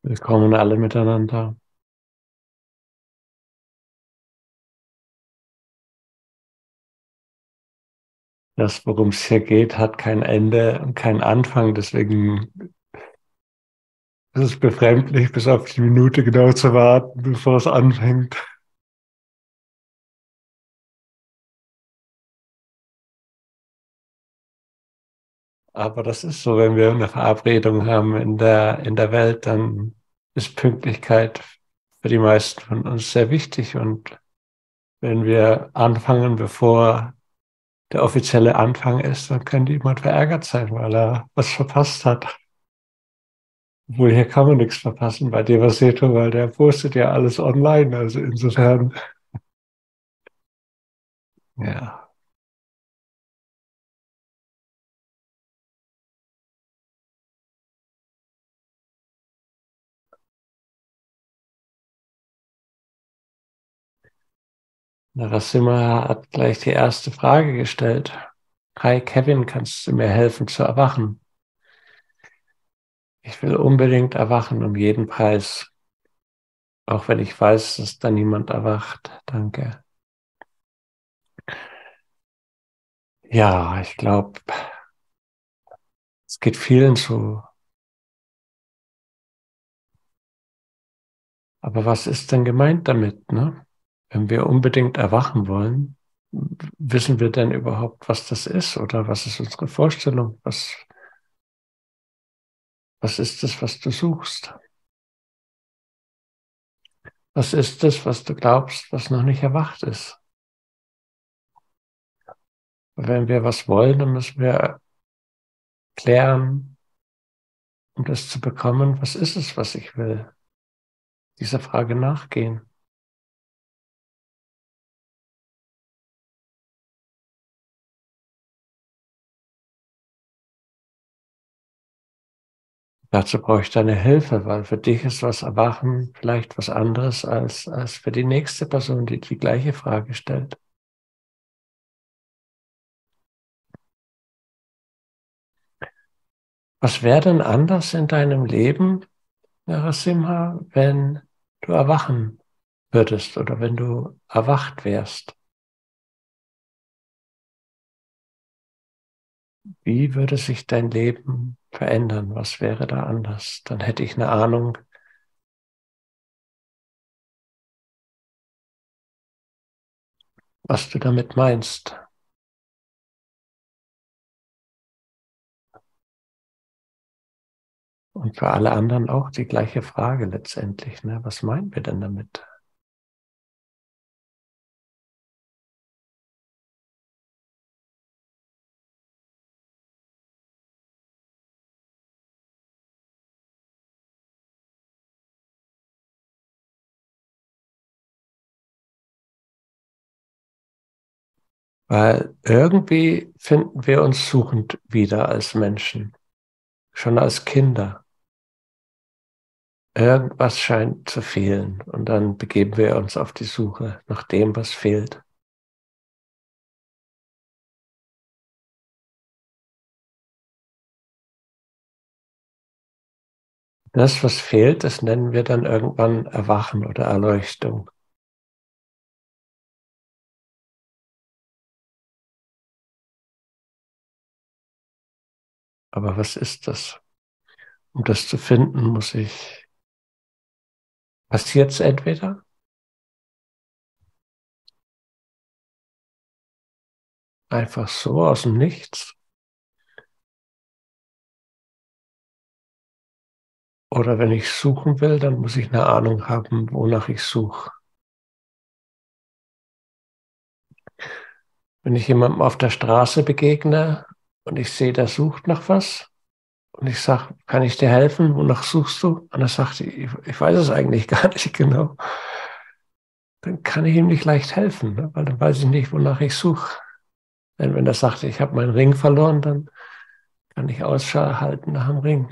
Willkommen alle miteinander. Das, worum es hier geht, hat kein Ende und keinen Anfang. Deswegen ist es befremdlich, bis auf die Minute genau zu warten, bevor es anfängt. Aber das ist so, wenn wir eine Verabredung haben in der Welt, dann ist Pünktlichkeit für die meisten von uns sehr wichtig. Und wenn wir anfangen, bevor der offizielle Anfang ist, dann könnte jemand verärgert sein, weil er was verpasst hat. Obwohl, hier kann man nichts verpassen bei Devaseto, weil der postet ja alles online. Also insofern, ja. Narasimha hat gleich die erste Frage gestellt. Hi Kevin, kannst du mir helfen zu erwachen? Ich will unbedingt erwachen um jeden Preis, auch wenn ich weiß, dass da niemand erwacht. Danke. Ja, ich glaube, es geht vielen so. Aber was ist denn gemeint damit, ne? Wenn wir unbedingt erwachen wollen, wissen wir denn überhaupt, was das ist? Oder was ist unsere Vorstellung? Was ist es, was du suchst? Was ist es, was du glaubst, was noch nicht erwacht ist? Wenn wir was wollen, dann müssen wir klären, um das zu bekommen, was ist es, was ich will? Dieser Frage nachgehen. Dazu brauche ich deine Hilfe, weil für dich ist was Erwachen vielleicht was anderes als für die nächste Person, die die gleiche Frage stellt. Was wäre denn anders in deinem Leben, Narasimha, wenn du erwachen würdest oder wenn du erwacht wärst? Wie würde sich dein Leben verändern? Was wäre da anders? Dann hätte ich eine Ahnung, was du damit meinst. Und für alle anderen auch die gleiche Frage letztendlich. Ne? Was meinen wir denn damit? Weil irgendwie finden wir uns suchend wieder als Menschen, schon als Kinder. Irgendwas scheint zu fehlen und dann begeben wir uns auf die Suche nach dem, was fehlt. Das, was fehlt, das nennen wir dann irgendwann Erwachen oder Erleuchtung. Aber was ist das? Um das zu finden, passiert es entweder, einfach so aus dem Nichts, oder wenn ich suchen will, dann muss ich eine Ahnung haben, wonach ich suche. Wenn ich jemandem auf der Straße begegne und ich sehe, der sucht nach was und ich sage, kann ich dir helfen? Wonach suchst du? Und er sagt, ich weiß es eigentlich gar nicht genau. Dann kann ich ihm nicht leicht helfen, ne? Weil dann weiß ich nicht, wonach ich suche. Denn wenn er sagt, ich habe meinen Ring verloren, dann kann ich Ausschau halten nach dem Ring.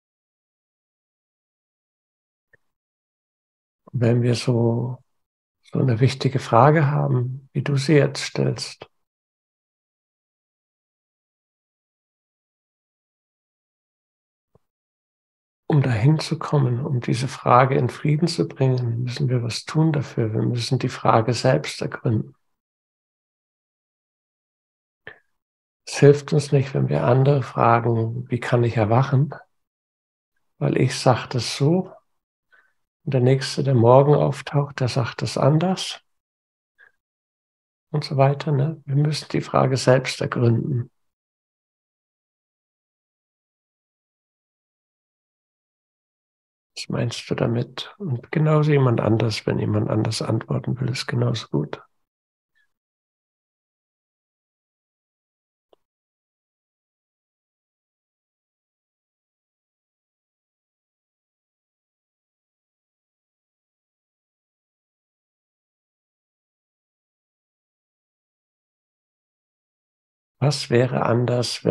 Und wenn wir so so eine wichtige Frage haben, wie du sie jetzt stellst. Um dahin zu kommen, um diese Frage in Frieden zu bringen, müssen wir was tun dafür. Wir müssen die Frage selbst ergründen. Es hilft uns nicht, wenn wir andere fragen, wie kann ich erwachen? Weil ich sage das so und der Nächste, der morgen auftaucht, der sagt das anders und so weiter. Ne? Wir müssen die Frage selbst ergründen. Was meinst du damit? Und genauso jemand anders, wenn jemand anders antworten will, ist genauso gut. Was wäre anders,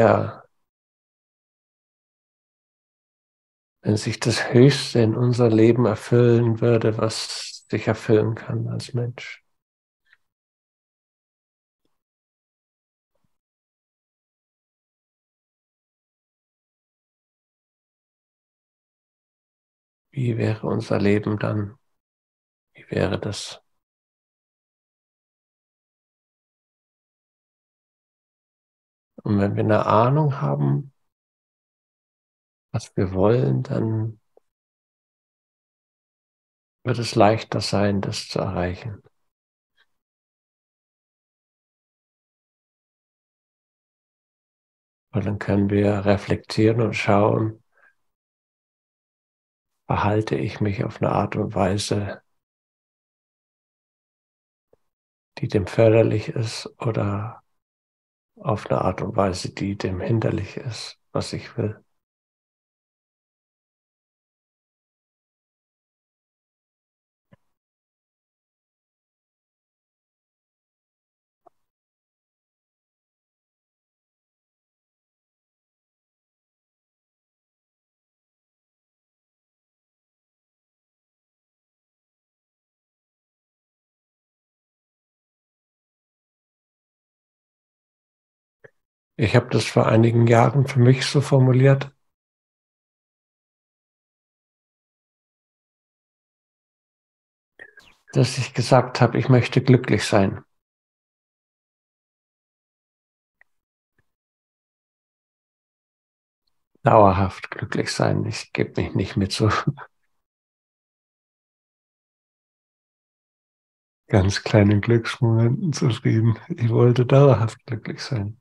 wenn sich das Höchste in unser Leben erfüllen würde, was sich erfüllen kann als Mensch? Wie wäre unser Leben dann? Wie wäre das? Und wenn wir eine Ahnung haben, was wir wollen, dann wird es leichter sein, das zu erreichen. Weil dann können wir reflektieren und schauen, verhalte ich mich auf eine Art und Weise, die dem förderlich ist oder auf eine Art und Weise, die dem hinderlich ist, was ich will. Ich habe das vor einigen Jahren für mich so formuliert, dass ich gesagt habe, ich möchte glücklich sein. Dauerhaft glücklich sein. Ich gebe mich nicht mit so ganz kleinen Glücksmomenten zufrieden. Ich wollte dauerhaft glücklich sein.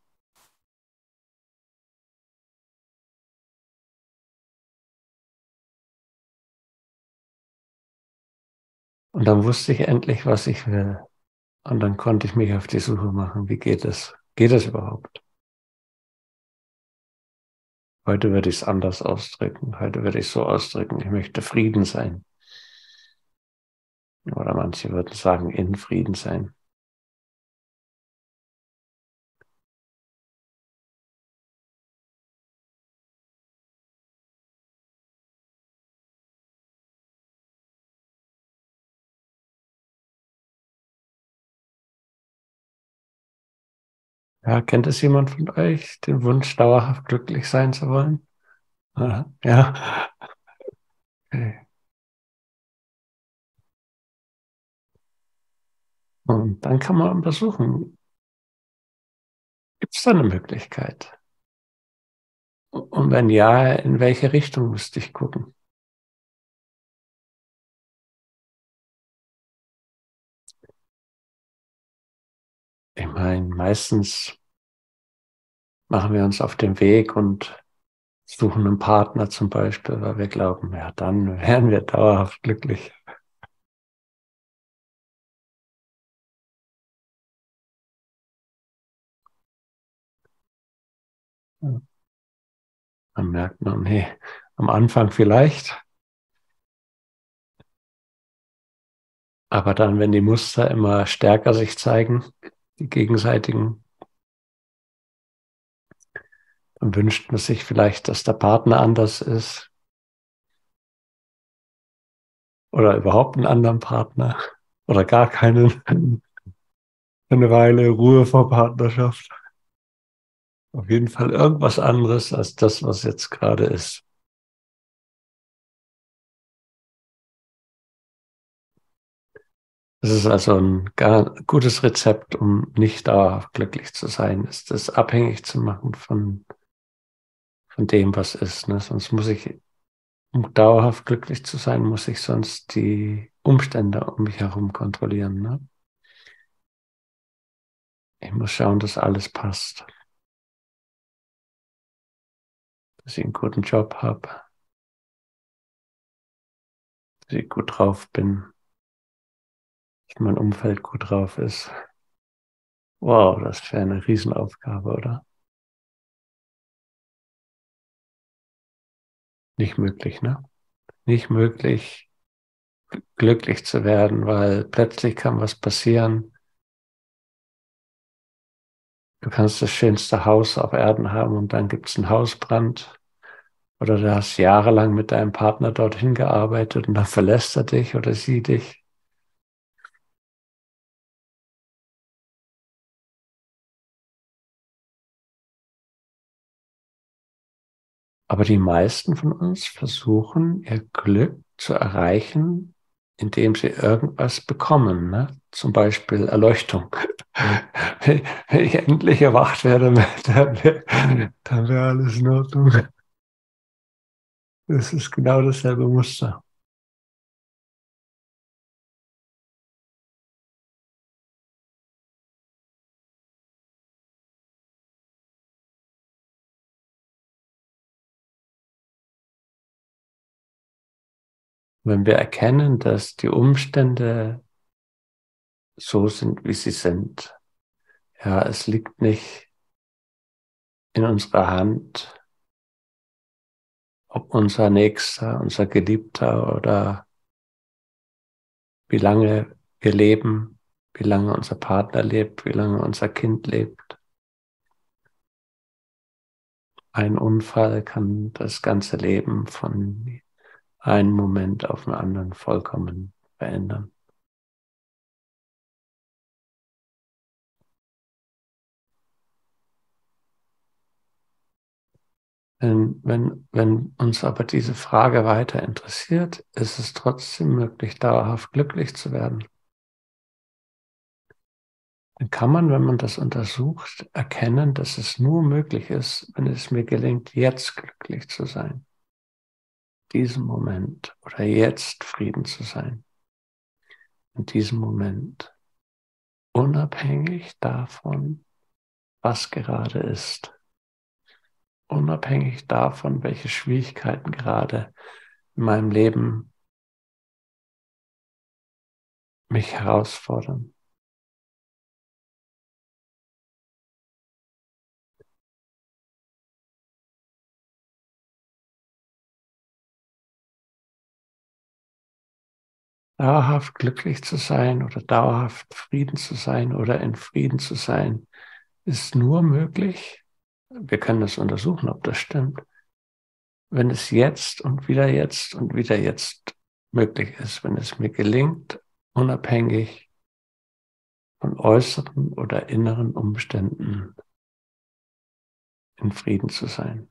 Und dann wusste ich endlich, was ich will. Und dann konnte ich mich auf die Suche machen. Wie geht es? Geht es überhaupt? Heute würde ich es anders ausdrücken. Heute würde ich es so ausdrücken, ich möchte Frieden sein. Oder manche würden sagen, in Frieden sein. Ja, kennt es jemand von euch, den Wunsch, dauerhaft glücklich sein zu wollen? Aha, ja. Okay. Und dann kann man untersuchen, gibt es da eine Möglichkeit? Und wenn ja, in welche Richtung müsste ich gucken? Ich meine, meistens machen wir uns auf den Weg und suchen einen Partner zum Beispiel, weil wir glauben, ja, dann wären wir dauerhaft glücklich. Ja. Dann merkt man, nee, am Anfang vielleicht, aber dann, wenn die Muster immer stärker sich zeigen, die gegenseitigen, dann wünscht man sich vielleicht, dass der Partner anders ist oder überhaupt einen anderen Partner. Oder gar keine eine Weile Ruhe vor Partnerschaft. Auf jeden Fall irgendwas anderes als das, was jetzt gerade ist. Das ist also ein gutes Rezept, um nicht dauerhaft glücklich zu sein, ist es abhängig zu machen von dem, was ist. Ne? Sonst muss ich, um dauerhaft glücklich zu sein, muss ich sonst die Umstände um mich herum kontrollieren. Ne? Ich muss schauen, dass alles passt, dass ich einen guten Job habe, dass ich gut drauf bin, dass mein Umfeld gut drauf ist. Wow, das wäre eine Riesenaufgabe, oder? Nicht möglich, ne? Nicht möglich, glücklich zu werden, weil plötzlich kann was passieren. Du kannst das schönste Haus auf Erden haben und dann gibt es einen Hausbrand. Oder du hast jahrelang mit deinem Partner dorthin gearbeitet und dann verlässt er dich oder sie dich. Aber die meisten von uns versuchen, ihr Glück zu erreichen, indem sie irgendwas bekommen. Ne? Zum Beispiel Erleuchtung. Wenn ich endlich erwacht werde, dann wäre alles in Ordnung. Das ist genau dasselbe Muster. Wenn wir erkennen, dass die Umstände so sind, wie sie sind, ja, es liegt nicht in unserer Hand, ob unser Nächster, unser Geliebter oder wie lange wir leben, wie lange unser Partner lebt, wie lange unser Kind lebt. Ein Unfall kann das ganze Leben von einem Moment auf den anderen vollkommen verändern. Wenn uns aber diese Frage weiter interessiert, ist es trotzdem möglich, dauerhaft glücklich zu werden. Dann kann man, wenn man das untersucht, erkennen, dass es nur möglich ist, wenn es mir gelingt, jetzt glücklich zu sein, diesem Moment oder jetzt Frieden zu sein, in diesem Moment, unabhängig davon, was gerade ist, unabhängig davon, welche Schwierigkeiten gerade in meinem Leben mich herausfordern. Dauerhaft glücklich zu sein oder dauerhaft Frieden zu sein oder in Frieden zu sein, ist nur möglich, wir können das untersuchen, ob das stimmt, wenn es jetzt und wieder jetzt möglich ist, wenn es mir gelingt, unabhängig von äußeren oder inneren Umständen in Frieden zu sein.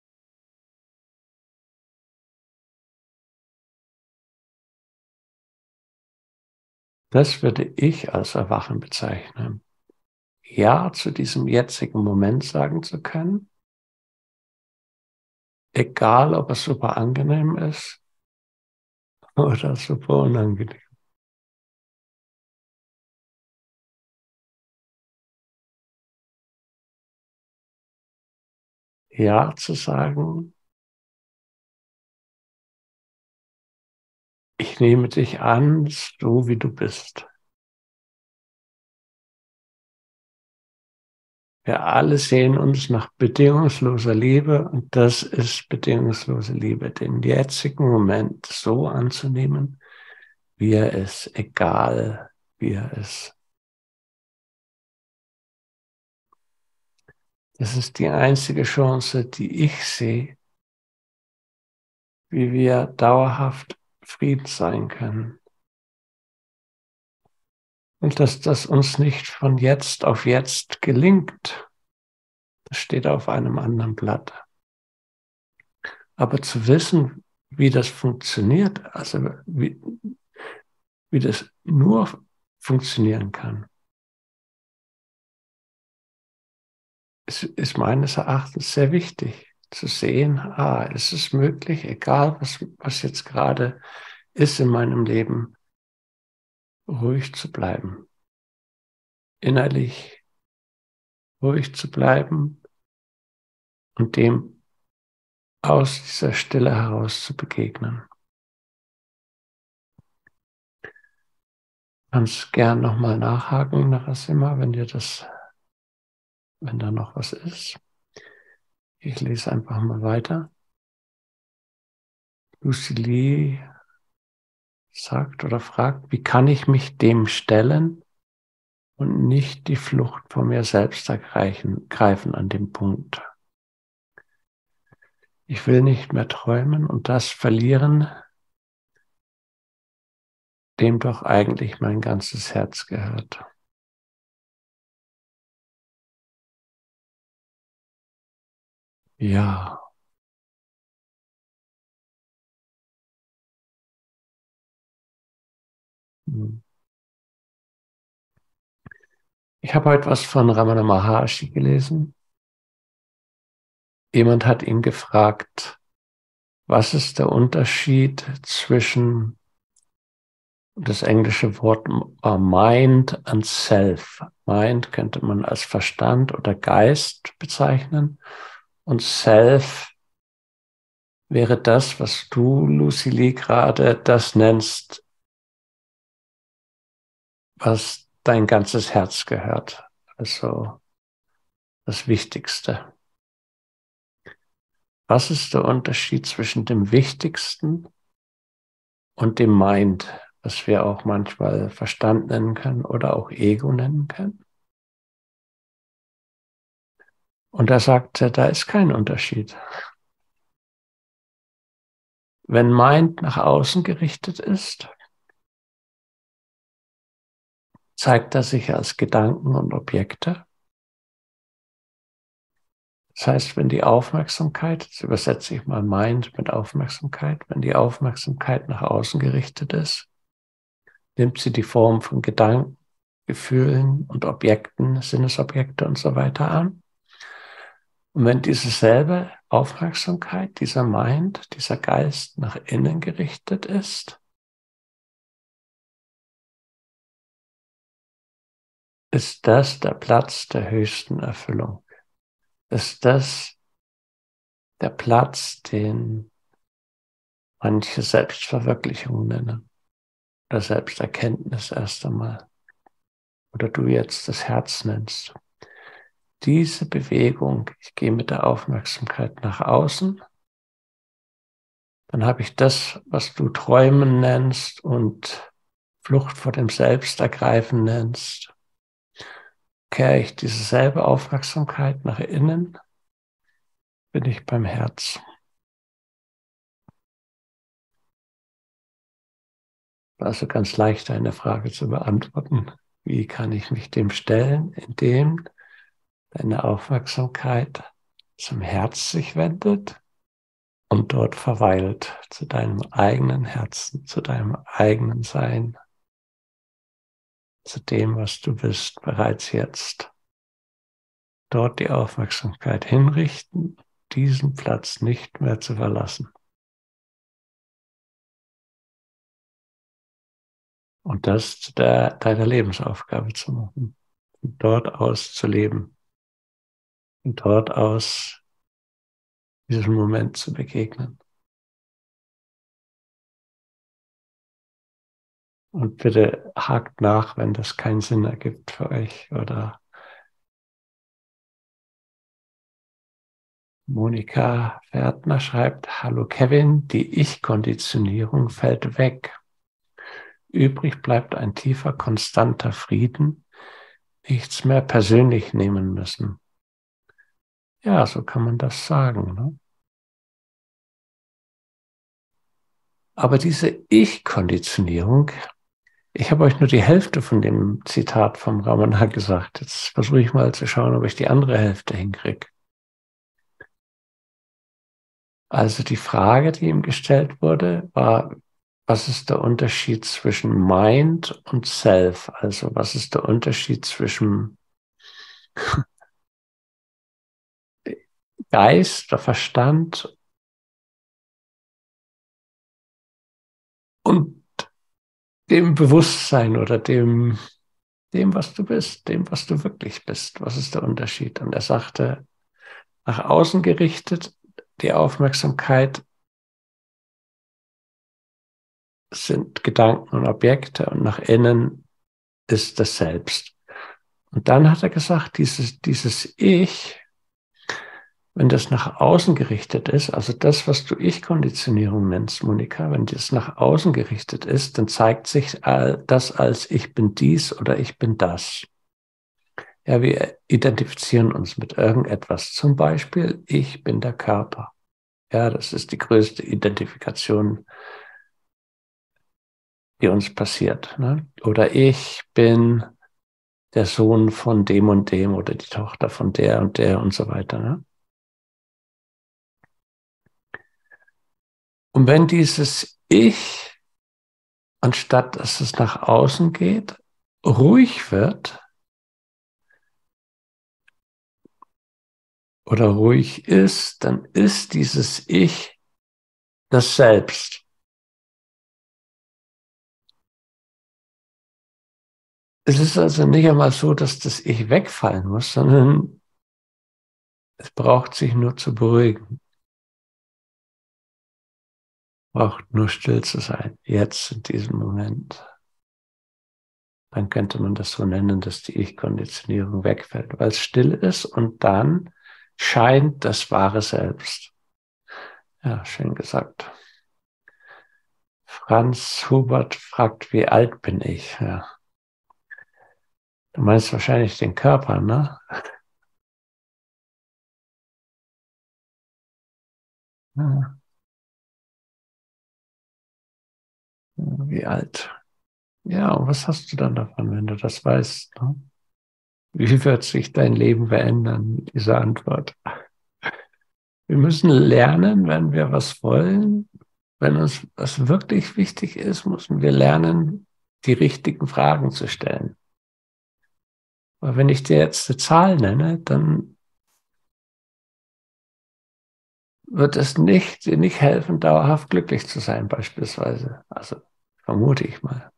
Das würde ich als Erwachen bezeichnen. Ja zu diesem jetzigen Moment sagen zu können, egal ob es super angenehm ist oder super unangenehm. Ja zu sagen, ich nehme dich an, so wie du bist. Wir alle sehen uns nach bedingungsloser Liebe und das ist bedingungslose Liebe, den jetzigen Moment so anzunehmen, wie er ist, egal wie er ist. Das ist die einzige Chance, die ich sehe, wie wir dauerhaft Frieden sein können. Und dass das uns nicht von jetzt auf jetzt gelingt, das steht auf einem anderen Blatt. Aber zu wissen, wie das funktioniert, also wie das nur funktionieren kann, ist meines Erachtens sehr wichtig. Zu sehen, es ist möglich, egal was jetzt gerade ist in meinem Leben, ruhig zu bleiben, innerlich ruhig zu bleiben und dem aus dieser Stille heraus zu begegnen. Du kannst gern nochmal nachhaken, Narasimha, wenn da noch was ist. Ich lese einfach mal weiter. Lucy Lee sagt oder fragt, wie kann ich mich dem stellen und nicht die Flucht vor mir selbst greifen an dem Punkt. Ich will nicht mehr träumen und das verlieren, dem doch eigentlich mein ganzes Herz gehört. Ja. Ich habe heute was von Ramana Maharshi gelesen. Jemand hat ihn gefragt, was ist der Unterschied zwischen das englische Wort Mind und Self. Mind könnte man als Verstand oder Geist bezeichnen und Self wäre das, was du, Lucy Lee, gerade das nennst, was dein ganzes Herz gehört. Also das Wichtigste. Was ist der Unterschied zwischen dem Wichtigsten und dem Mind, was wir auch manchmal Verstand nennen können oder auch Ego nennen können? Und er sagte, da ist kein Unterschied. Wenn Mind nach außen gerichtet ist, zeigt er sich als Gedanken und Objekte. Das heißt, wenn die Aufmerksamkeit, jetzt übersetze ich mal Mind mit Aufmerksamkeit, wenn die Aufmerksamkeit nach außen gerichtet ist, nimmt sie die Form von Gedanken, Gefühlen und Objekten, Sinnesobjekte und so weiter an. Und wenn diese selbe Aufmerksamkeit, dieser Mind, dieser Geist nach innen gerichtet ist das der Platz der höchsten Erfüllung. Ist das der Platz, den manche Selbstverwirklichung nennen oder Selbsterkenntnis erst einmal oder du jetzt das Herz nennst. Diese Bewegung, ich gehe mit der Aufmerksamkeit nach außen, dann habe ich das, was du Träumen nennst und Flucht vor dem Selbstergreifen nennst, kehre ich diese selbe Aufmerksamkeit nach innen, bin ich beim Herz. Also ganz leicht eine Frage zu beantworten. Wie kann ich mich dem stellen, indem deine Aufmerksamkeit zum Herz sich wendet und dort verweilt, zu deinem eigenen Herzen, zu deinem eigenen Sein, zu dem, was du bist, bereits jetzt. Dort die Aufmerksamkeit hinrichten, diesen Platz nicht mehr zu verlassen. Und das zu deiner Lebensaufgabe zu machen. Von dort aus zu leben. Von dort aus diesem Moment zu begegnen. Und bitte hakt nach, wenn das keinen Sinn ergibt für euch. Oder Monika Ferdner schreibt, hallo Kevin, die Ich-Konditionierung fällt weg. Übrig bleibt ein tiefer, konstanter Frieden, nichts mehr persönlich nehmen müssen. Ja, so kann man das sagen. Ne? Aber diese Ich-Konditionierung Ich habe euch nur die Hälfte von dem Zitat vom Ramana gesagt. Jetzt versuche ich mal zu schauen, ob ich die andere Hälfte hinkriege. Also die Frage, die ihm gestellt wurde, war, was ist der Unterschied zwischen Mind und Self? Also was ist der Unterschied zwischen Geist, der Verstand und dem Bewusstsein oder dem, was du bist, dem, was du wirklich bist? Was ist der Unterschied? Und er sagte, nach außen gerichtet, die Aufmerksamkeit sind Gedanken und Objekte und nach innen ist das Selbst. Und dann hat er gesagt, dieses Ich, wenn das nach außen gerichtet ist, also das, was du Ich-Konditionierung nennst, Monika, wenn das nach außen gerichtet ist, dann zeigt sich das als ich bin dies oder ich bin das. Ja, wir identifizieren uns mit irgendetwas. Zum Beispiel, ich bin der Körper. Ja, das ist die größte Identifikation, die uns passiert. Ne? Oder ich bin der Sohn von dem und dem oder die Tochter von der und so weiter. Ne? Und wenn dieses Ich, anstatt dass es nach außen geht, ruhig wird oder ruhig ist, dann ist dieses Ich das Selbst. Es ist also nicht einmal so, dass das Ich wegfallen muss, sondern es braucht sich nur zu beruhigen, braucht nur still zu sein, jetzt in diesem Moment. Dann könnte man das so nennen, dass die Ich-Konditionierung wegfällt, weil es still ist und dann scheint das wahre Selbst. Ja, schön gesagt. Franz Hubert fragt, wie alt bin ich? Ja. Du meinst wahrscheinlich den Körper, ne? Ja, wie alt? Ja, und was hast du dann davon, wenn du das weißt? Ne? Wie wird sich dein Leben verändern mit dieser Antwort? Wir müssen lernen, wenn wir was wollen, wenn uns was wirklich wichtig ist, müssen wir lernen, die richtigen Fragen zu stellen. Weil wenn ich dir jetzt eine Zahl nenne, dann wird es dir nicht helfen, dauerhaft glücklich zu sein, beispielsweise. Also vermute ich mal.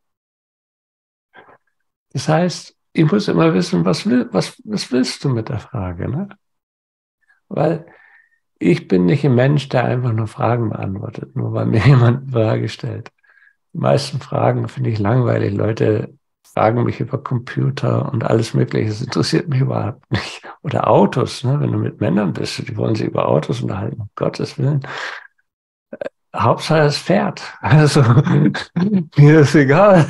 Das heißt, ich muss immer wissen, was willst du mit der Frage? Ne? Weil ich bin nicht ein Mensch, der einfach nur Fragen beantwortet, nur weil mir jemand eine Frage stellt. Die meisten Fragen finde ich langweilig. Leute fragen mich über Computer und alles Mögliche. Das interessiert mich überhaupt nicht. Oder Autos, ne? Wenn du mit Männern bist, die wollen sich über Autos unterhalten, um Gottes Willen. Hauptsache es fährt. Also, mir ist egal.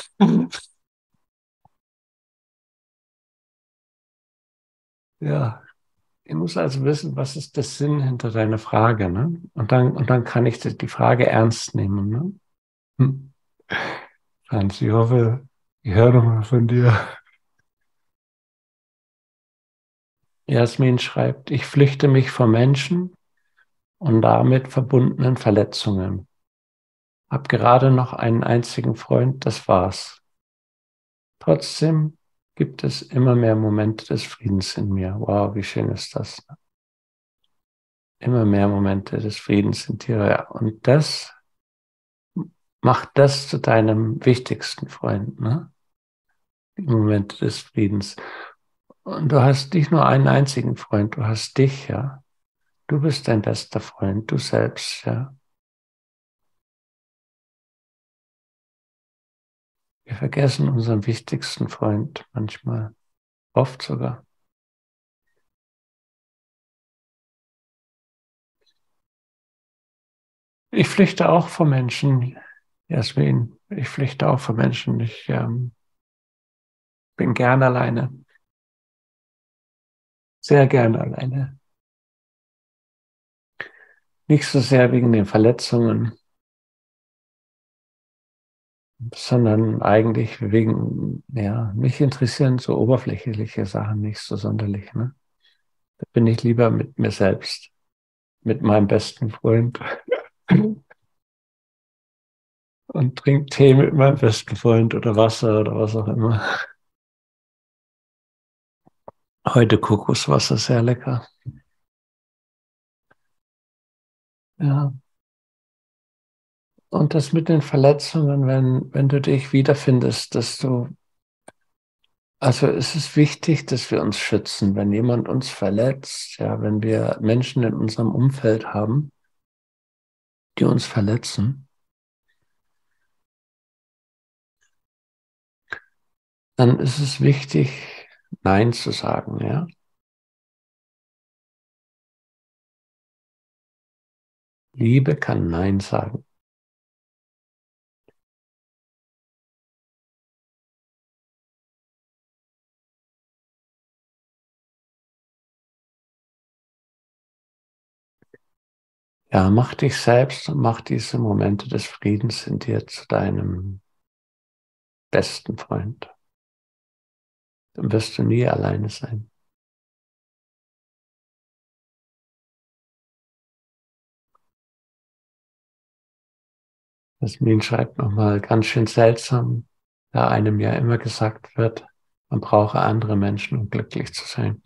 Ja, ich muss also wissen, was ist der Sinn hinter deiner Frage, ne? Und dann kann ich die Frage ernst nehmen, ne? Hm. Franz, ich hoffe, ich höre noch mal von dir. Jasmin schreibt, ich flüchte mich vor Menschen und damit verbundenen Verletzungen. Hab gerade noch einen einzigen Freund, das war's. Trotzdem gibt es immer mehr Momente des Friedens in mir. Wow, wie schön ist das? Immer mehr Momente des Friedens in dir. Ja. Und das macht das zu deinem wichtigsten Freund, ne? Die Momente des Friedens. Und du hast nicht nur einen einzigen Freund, du hast dich, ja. Du bist dein bester Freund, du selbst, ja. Wir vergessen unseren wichtigsten Freund manchmal, oft sogar. Ich flüchte auch vor Menschen, Jasmin. Ich flüchte auch vor Menschen. Ich bin gern alleine, sehr gern alleine. Nicht so sehr wegen den Verletzungen, sondern eigentlich wegen, ja, mich interessieren so oberflächliche Sachen nicht so sonderlich. Ne? Da bin ich lieber mit mir selbst, mit meinem besten Freund und trinke Tee mit meinem besten Freund oder Wasser oder was auch immer. Heute Kokoswasser, sehr lecker. Ja. Und das mit den Verletzungen, wenn du dich wiederfindest, dass du, also es ist wichtig, dass wir uns schützen, wenn jemand uns verletzt, ja, wenn wir Menschen in unserem Umfeld haben, die uns verletzen, dann ist es wichtig, Nein zu sagen, ja. Liebe kann Nein sagen. Ja, mach dich selbst und mach diese Momente des Friedens in dir zu deinem besten Freund. Dann wirst du nie alleine sein. Jasmin schreibt nochmal, ganz schön seltsam, da einem ja immer gesagt wird, man brauche andere Menschen, um glücklich zu sein.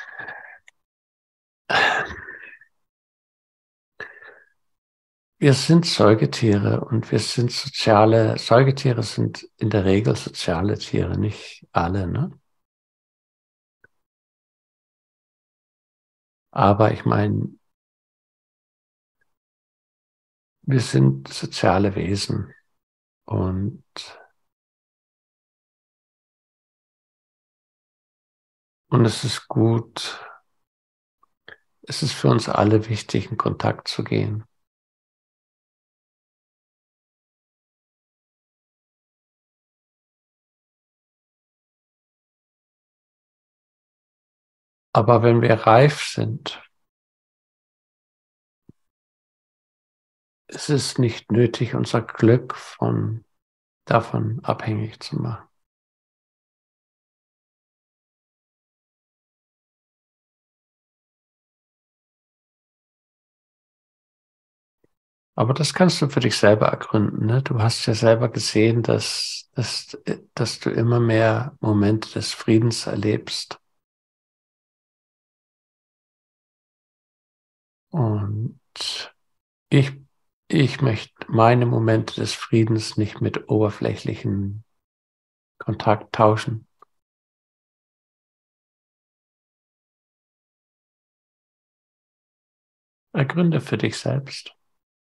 Wir sind Säugetiere und wir sind Säugetiere sind in der Regel soziale Tiere, nicht alle, ne? Aber ich meine, wir sind soziale Wesen und, und es ist gut, es ist für uns alle wichtig, in Kontakt zu gehen. Aber wenn wir reif sind, ist es nicht nötig, unser Glück davon abhängig zu machen. Aber das kannst du für dich selber ergründen. Ne? Du hast ja selber gesehen, dass du immer mehr Momente des Friedens erlebst. Und ich, ich möchte meine Momente des Friedens nicht mit oberflächlichen Kontakt tauschen. Ergründe für dich selbst.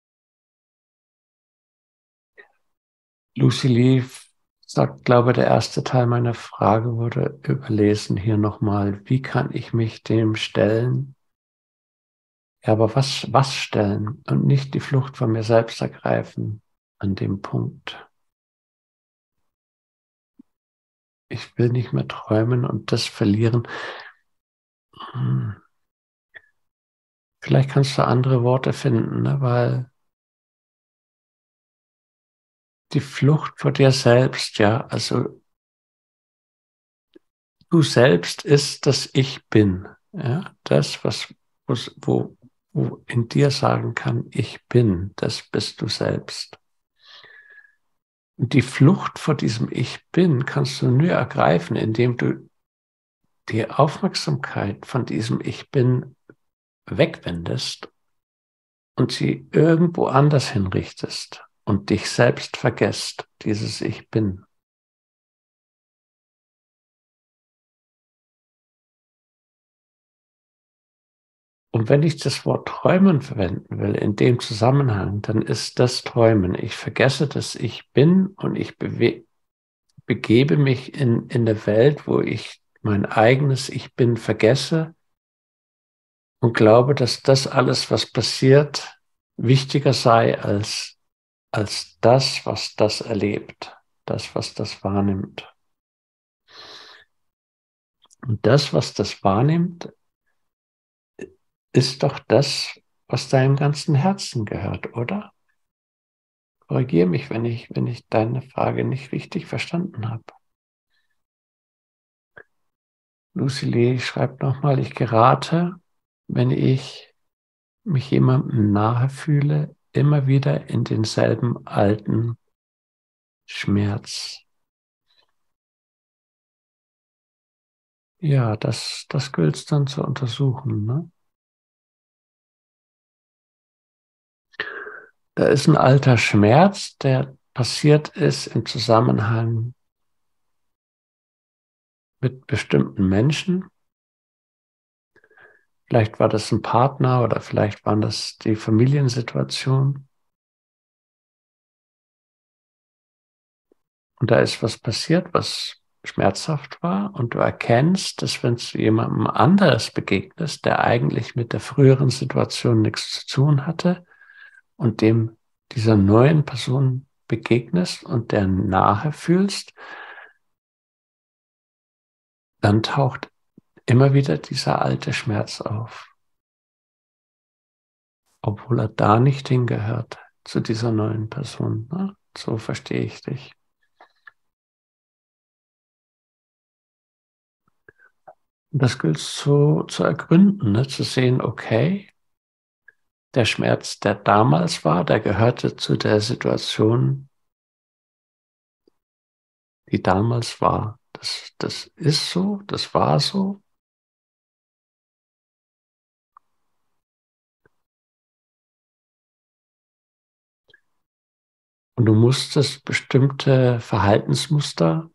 Lucy Lee sagt, glaube, der erste Teil meiner Frage wurde überlesen hier nochmal. Wie kann ich mich dem stellen? Ja, aber was stellen und nicht die Flucht von mir selbst ergreifen an dem Punkt. Ich will nicht mehr träumen und das verlieren. Hm. Vielleicht kannst du andere Worte finden, ne? Weil die Flucht vor dir selbst, ja, also du selbst ist das Ich bin, ja, das, wo in dir sagen kann, ich bin, das bist du selbst. Und die Flucht vor diesem Ich bin kannst du nur ergreifen, indem du die Aufmerksamkeit von diesem Ich bin wegwendest und sie irgendwo anders hinrichtest und dich selbst vergesst, dieses Ich bin. Und wenn ich das Wort träumen verwenden will in dem Zusammenhang, dann ist das Träumen. Ich vergesse, dass ich bin und ich begebe mich in der Welt, wo ich mein eigenes Ich bin vergesse und glaube, dass das alles, was passiert, wichtiger sei als das, was das erlebt, das, was das wahrnimmt. Und das, was das wahrnimmt, ist doch das, was deinem ganzen Herzen gehört, oder? Korrigiere mich, wenn ich deine Frage nicht richtig verstanden habe. Lucy Lee schreibt nochmal, ich gerate, wenn ich mich jemandem nahe fühle, immer wieder in denselben alten Schmerz. Ja, das gilt es dann zu untersuchen. Ne? Da ist ein alter Schmerz, der passiert ist im Zusammenhang mit bestimmten Menschen. Vielleicht war das ein Partner oder vielleicht war das die Familiensituation. Und da ist was passiert, was schmerzhaft war. Und du erkennst, dass wenn du jemandem anderes begegnest, der eigentlich mit der früheren Situation nichts zu tun hatte und dem dieser neuen Person begegnest und der nahe fühlst, dann taucht immer wieder dieser alte Schmerz auf, obwohl er da nicht hingehört zu dieser neuen Person. Ne? So verstehe ich dich. Und das gilt zu ergründen, ne? Zu sehen, okay, der Schmerz, der damals war, der gehörte zu der Situation, die damals war. Das ist so, das war so. Und du musstest bestimmte Verhaltensmuster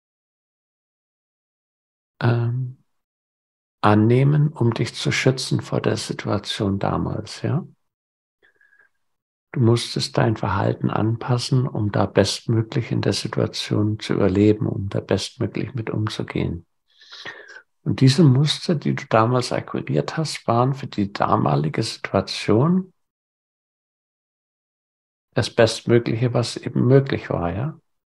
ähm, annehmen, um dich zu schützen vor der Situation damals, ja. Du musstest dein Verhalten anpassen, um da bestmöglich in der Situation zu überleben, um da bestmöglich mit umzugehen. Und diese Muster, die du damals akquiriert hast, waren für die damalige Situation das Bestmögliche, was eben möglich war, ja.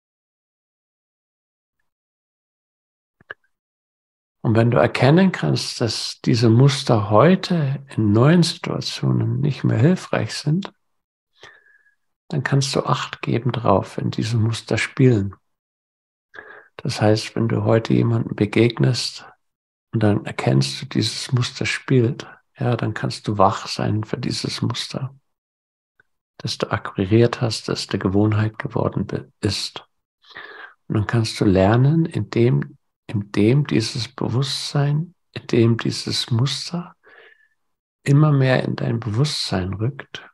Und wenn du erkennen kannst, dass diese Muster heute in neuen Situationen nicht mehr hilfreich sind, dann kannst du Acht geben drauf, wenn diese Muster spielen. Das heißt, wenn du heute jemandem begegnest und dann erkennst du, dieses Muster spielt, ja, dann kannst du wach sein für dieses Muster, das du akquiriert hast, das der Gewohnheit geworden ist. Und dann kannst du lernen, indem dieses Bewusstsein, indem dieses Muster immer mehr in dein Bewusstsein rückt.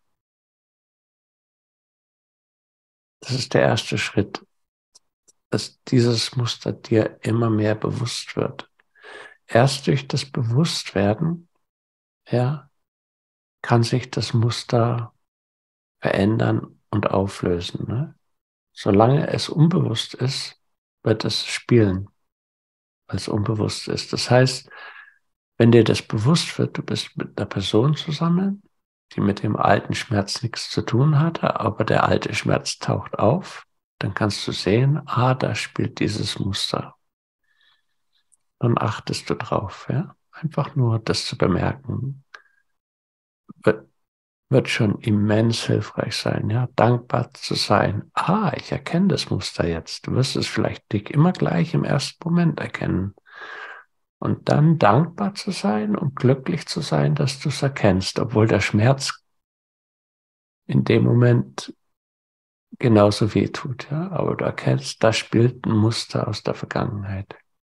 Das ist der erste Schritt, dass dieses Muster dir immer mehr bewusst wird. Erst durch das Bewusstwerden, ja, kann sich das Muster verändern und auflösen. Ne? Solange es unbewusst ist, wird es spielen, weil es unbewusst ist. Das heißt, wenn dir das bewusst wird, du bist mit einer Person zusammen, die mit dem alten Schmerz nichts zu tun hatte, aber der alte Schmerz taucht auf, dann kannst du sehen, da spielt dieses Muster. Dann achtest du drauf, ja. Einfach nur das zu bemerken, wird, wird schon immens hilfreich sein, ja. Dankbar zu sein. Ich erkenne das Muster jetzt. Du wirst es vielleicht nicht immer gleich im ersten Moment erkennen. Und dann dankbar zu sein und glücklich zu sein, dass du es erkennst, obwohl der Schmerz in dem Moment genauso weh tut, ja. Aber du erkennst, da spielt ein Muster aus der Vergangenheit.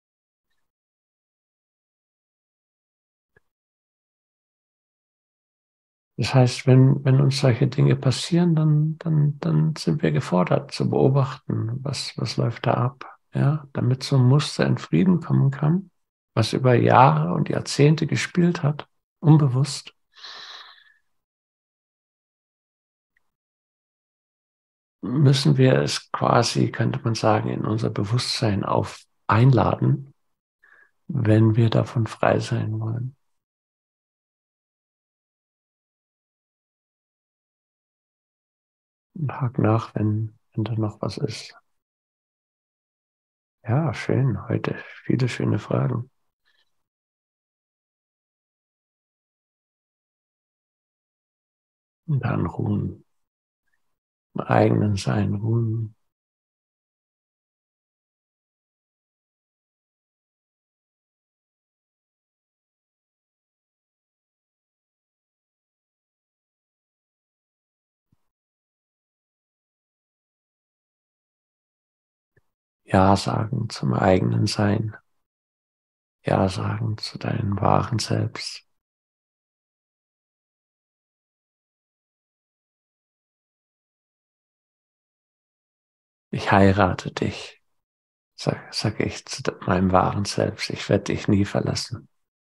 Das heißt, wenn uns solche Dinge passieren, dann sind wir gefordert zu beobachten, was läuft da ab, ja, damit so ein Muster in Frieden kommen kann, was über Jahre und Jahrzehnte gespielt hat, unbewusst. Müssen wir es quasi, könnte man sagen, in unser Bewusstsein einladen, wenn wir davon frei sein wollen. Und hak nach, wenn da noch was ist. Ja, schön, heute viele schöne Fragen. Und dann ruhen. im eigenen Sein ruhen. Ja sagen zum eigenen Sein. Ja sagen zu deinem wahren Selbst. Ich heirate dich, sag ich zu meinem wahren Selbst. Ich werde dich nie verlassen.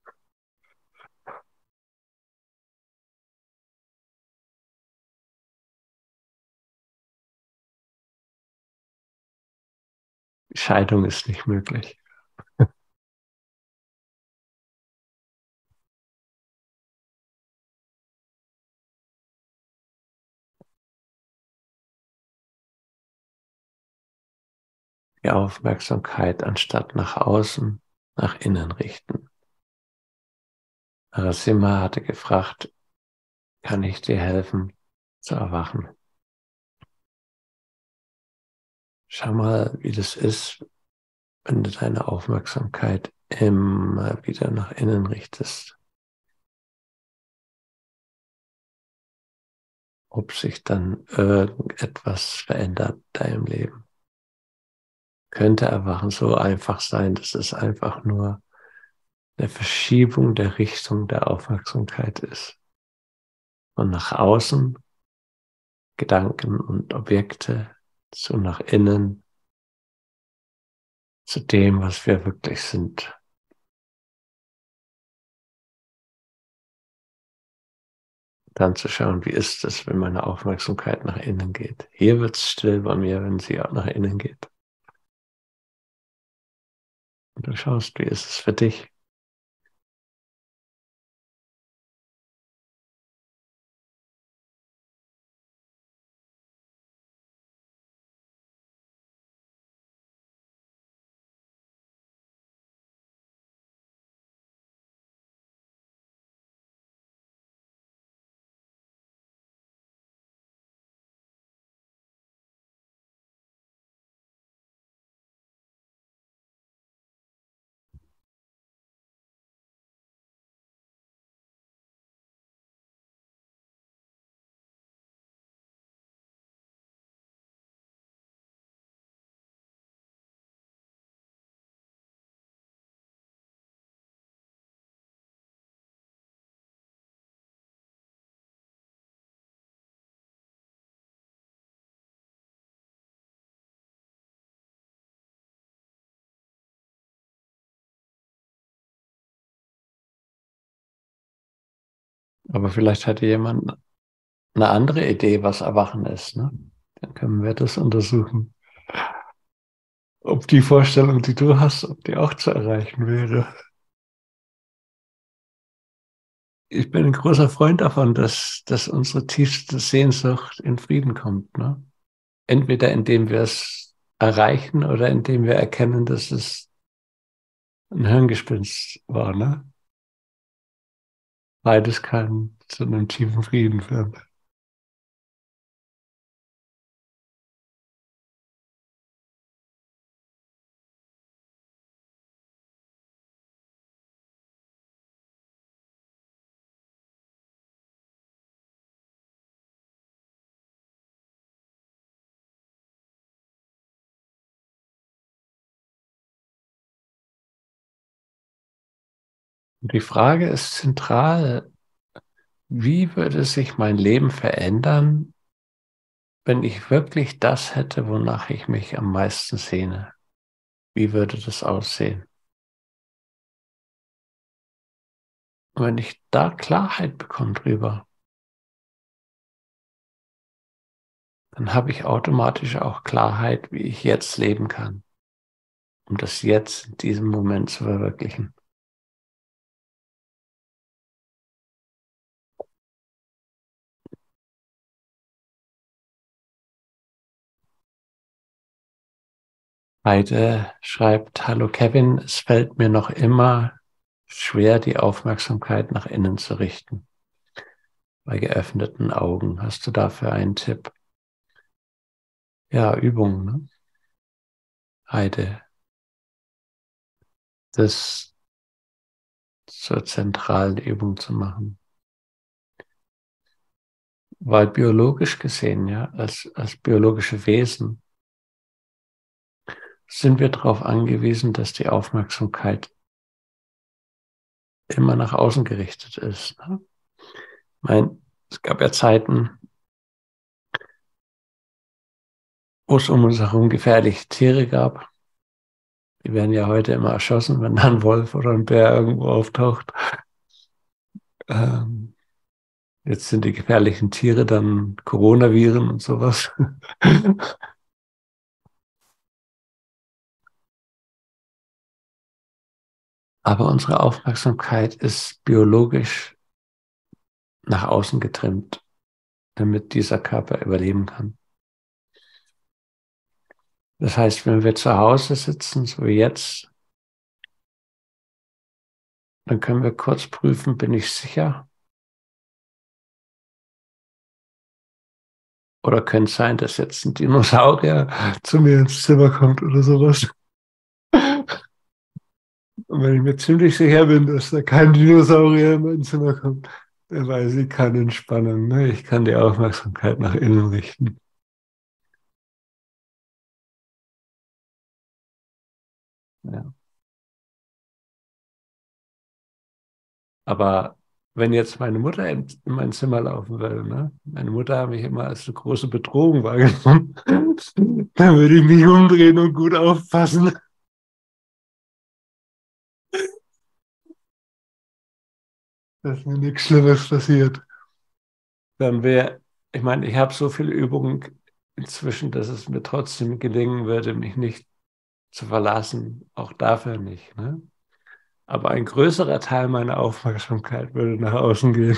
Scheidung ist nicht möglich. Die Aufmerksamkeit anstatt nach außen, nach innen richten. Narasimha hatte gefragt, kann ich dir helfen zu erwachen? Schau mal, wie das ist, wenn du deine Aufmerksamkeit immer wieder nach innen richtest. Ob sich dann irgendetwas verändert in deinem Leben. Könnte Erwachen so einfach sein, dass es einfach nur eine Verschiebung der Richtung der Aufmerksamkeit ist. Von nach außen, Gedanken und Objekte, zu nach innen, zu dem, was wir wirklich sind. Dann zu schauen, wie ist es, wenn meine Aufmerksamkeit nach innen geht. Hier wird es still bei mir, wenn sie auch nach innen geht. Und du schaust, wie ist es für dich. Aber vielleicht hatte jemand eine andere Idee, was Erwachen ist. Ne? Dann können wir das untersuchen. Ob die Vorstellung, die du hast, ob die auch zu erreichen wäre. Ich bin ein großer Freund davon, dass unsere tiefste Sehnsucht in Frieden kommt. Ne? Entweder indem wir es erreichen oder indem wir erkennen, dass es ein Hirngespinst war. Ne? Beides kann zu einem tiefen Frieden führen. Und die Frage ist zentral, wie würde sich mein Leben verändern, wenn ich wirklich das hätte, wonach ich mich am meisten sehne? Wie würde das aussehen? Und wenn ich da Klarheit bekomme drüber, dann habe ich automatisch auch Klarheit, wie ich jetzt leben kann, um das jetzt in diesem Moment zu verwirklichen. Heide schreibt, hallo Kevin, es fällt mir noch immer schwer, die Aufmerksamkeit nach innen zu richten. Bei geöffneten Augen. Hast du dafür einen Tipp? ja, Übung, ne? Heide, das zur zentralen Übung zu machen. Weil biologisch gesehen, ja, als biologische Wesen sind wir darauf angewiesen, dass die Aufmerksamkeit immer nach außen gerichtet ist. Ne? Ich meine, es gab ja Zeiten, wo es um uns herum gefährliche Tiere gab. Die werden ja heute immer erschossen, wenn da ein Wolf oder ein Bär irgendwo auftaucht. Ähm, Jetzt sind die gefährlichen Tiere dann Coronaviren und sowas. Aber unsere Aufmerksamkeit ist biologisch nach außen getrimmt, damit dieser Körper überleben kann. Das heißt, wenn wir zu Hause sitzen, so wie jetzt, dann können wir kurz prüfen, bin ich sicher? Oder könnte es sein, dass jetzt ein Dinosaurier zu mir ins Zimmer kommt oder sowas? Und wenn ich mir ziemlich sicher bin, dass da kein Dinosaurier in mein Zimmer kommt, dann weiß ich, kann Entspannung. Ne? Ich kann die Aufmerksamkeit nach innen richten. Ja. Aber wenn jetzt meine Mutter in mein Zimmer laufen würde, ne? Meine Mutter hat mich immer als eine große Bedrohung wahrgenommen, dann würde ich mich umdrehen und gut aufpassen, dass mir nichts Schlimmes passiert. Dann wäre, ich meine, ich habe so viel Übung inzwischen, dass es mir trotzdem gelingen würde, mich nicht zu verlassen. Auch dafür nicht. Ne? Aber ein größerer Teil meiner Aufmerksamkeit würde nach außen gehen.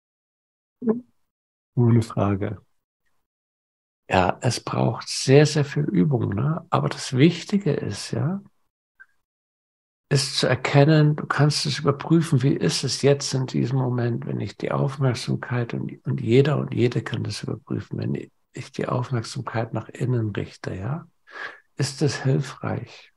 Ohne Frage. Ja, es braucht sehr, sehr viel Übung. Ne? Aber das Wichtige ist, ja, ist zu erkennen, du kannst es überprüfen, wie ist es jetzt in diesem Moment, wenn ich die Aufmerksamkeit und jeder und jede kann das überprüfen, wenn ich die Aufmerksamkeit nach innen richte, ja, ist es hilfreich?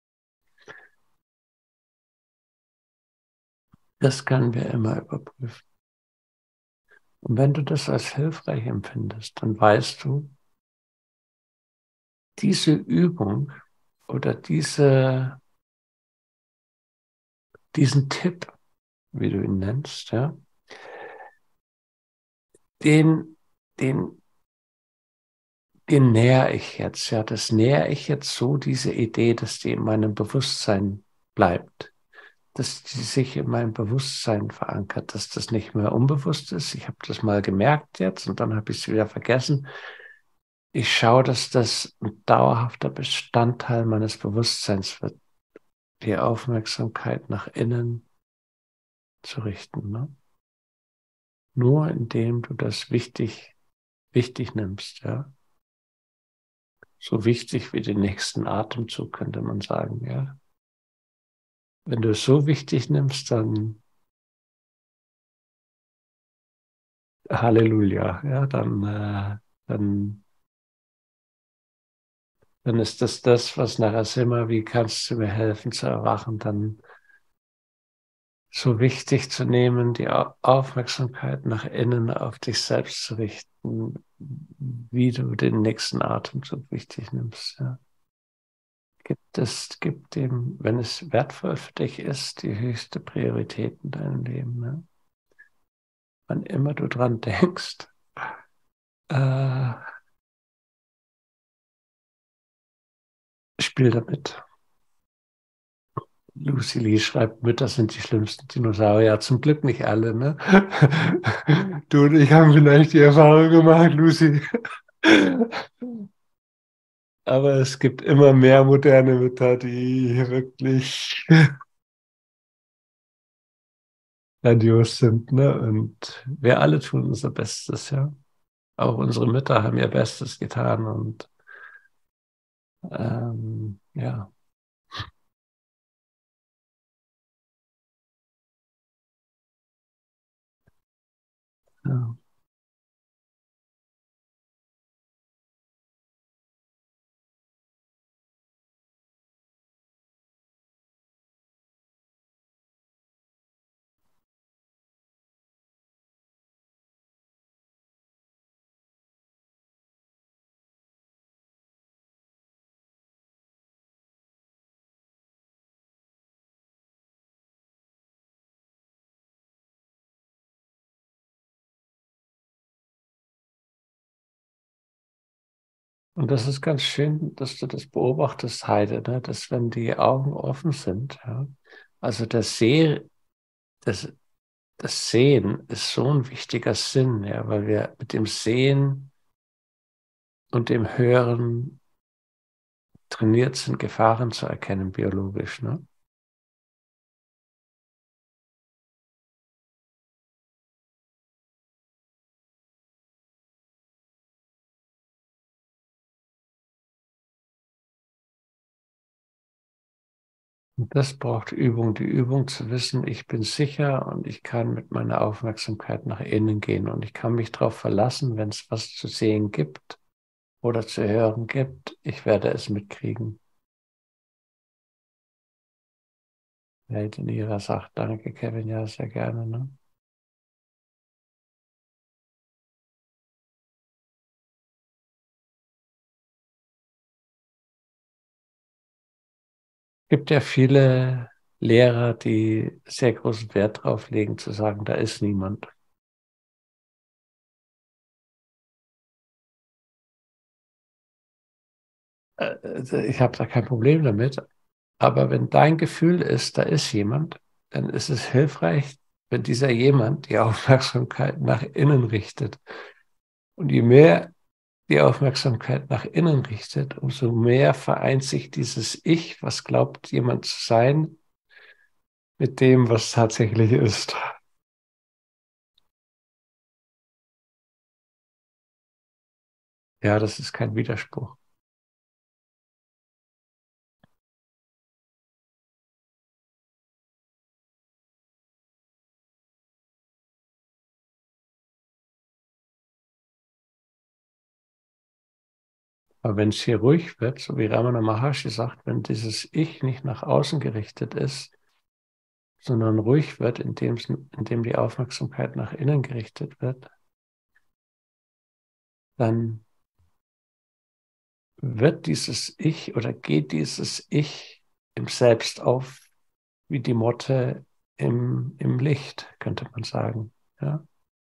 Das können wir immer überprüfen. Und wenn du das als hilfreich empfindest, dann weißt du, diese Übung oder diesen Tipp, wie du ihn nennst, ja, den, den den näher ich jetzt, ja, das näher ich jetzt so, diese Idee, dass die in meinem Bewusstsein bleibt, dass die sich in meinem Bewusstsein verankert, dass das nicht mehr unbewusst ist. Ich habe das mal gemerkt jetzt und dann habe ich es wieder vergessen. Ich schaue, dass das ein dauerhafter Bestandteil meines Bewusstseins wird, die Aufmerksamkeit nach innen zu richten. Ne? Nur indem du das wichtig nimmst, ja. So wichtig wie den nächsten Atemzug, könnte man sagen, ja. Wenn du es so wichtig nimmst, dann Halleluja, ja, dann, dann ist das, was nachher immer, wie kannst du mir helfen zu erwachen, dann so wichtig zu nehmen, die Aufmerksamkeit nach innen auf dich selbst zu richten, wie du den nächsten Atemzug wichtig nimmst, ja. Gibt dem, wenn es wertvoll für dich ist, die höchste Priorität in deinem Leben, ne? Wann immer du dran denkst, äh, spiel damit. Lucy Lee schreibt, Mütter sind die schlimmsten Dinosaurier. Zum Glück nicht alle, ne? Du und ich haben vielleicht die Erfahrung gemacht, Lucy. Aber es gibt immer mehr moderne Mütter, die wirklich grandios sind, ne? Und wir alle tun unser Bestes, ja. Auch unsere Mütter haben ihr Bestes getan und ja. Ja. Und das ist ganz schön, dass du das beobachtest, Heide, ne? Dass wenn die Augen offen sind, ja, also das, das Sehen ist so ein wichtiger Sinn, ja, weil wir mit dem Sehen und dem Hören trainiert sind, Gefahren zu erkennen, biologisch, ne? Und das braucht Übung, die Übung zu wissen, ich bin sicher und ich kann mit meiner Aufmerksamkeit nach innen gehen und ich kann mich darauf verlassen, wenn es was zu sehen gibt oder zu hören gibt, ich werde es mitkriegen. Welt in ihrer sagt, danke Kevin, ja, sehr gerne. Ne? Es gibt ja viele Lehrer, die sehr großen Wert darauf legen, zu sagen, da ist niemand. Ich habe da kein Problem damit. Aber wenn dein Gefühl ist, da ist jemand, dann ist es hilfreich, wenn dieser jemand die Aufmerksamkeit nach innen richtet. Und je mehr die Aufmerksamkeit nach innen richtet, umso mehr vereint sich dieses Ich, was glaubt jemand zu sein, mit dem, was tatsächlich ist. Ja, das ist kein Widerspruch. Aber wenn es hier ruhig wird, so wie Ramana Maharshi sagt, wenn dieses Ich nicht nach außen gerichtet ist, sondern ruhig wird, indem die Aufmerksamkeit nach innen gerichtet wird, dann wird dieses Ich oder geht dieses Ich im Selbst auf wie die Motte im Licht, könnte man sagen. Ja?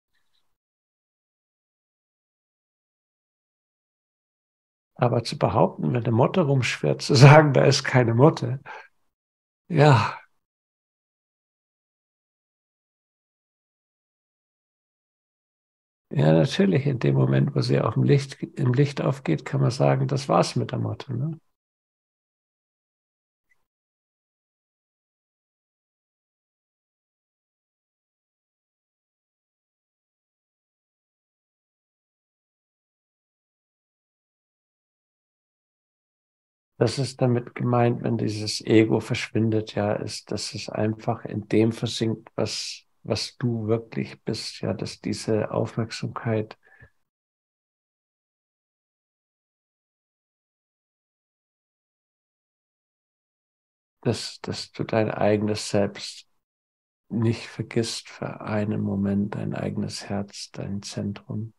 Aber zu behaupten, wenn eine Motte rumschwirrt, zu sagen, da ist keine Motte, ja, ja, natürlich, in dem Moment, wo sie auch im Licht aufgeht, kann man sagen, das war's mit der Motte. Ne? Das ist damit gemeint, wenn dieses Ego verschwindet, ja, ist, dass es einfach in dem versinkt, was du wirklich bist, ja, dass diese Aufmerksamkeit, dass du dein eigenes Selbst nicht vergisst für einen Moment, dein eigenes Herz, dein Zentrum,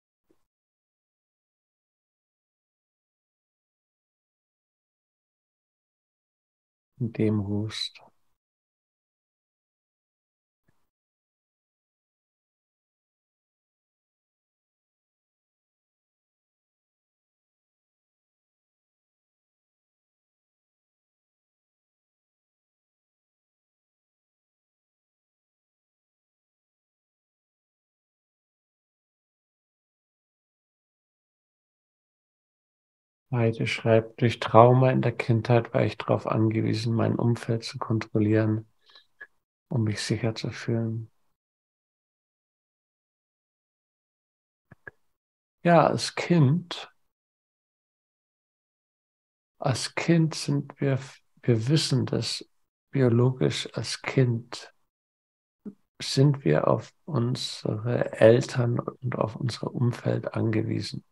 in dem ruhst. Heide schreibt, durch Trauma in der Kindheit war ich darauf angewiesen, mein Umfeld zu kontrollieren, um mich sicher zu fühlen. Ja, als Kind wir wissen das biologisch, als Kind sind wir auf unsere Eltern und auf unser Umfeld angewiesen.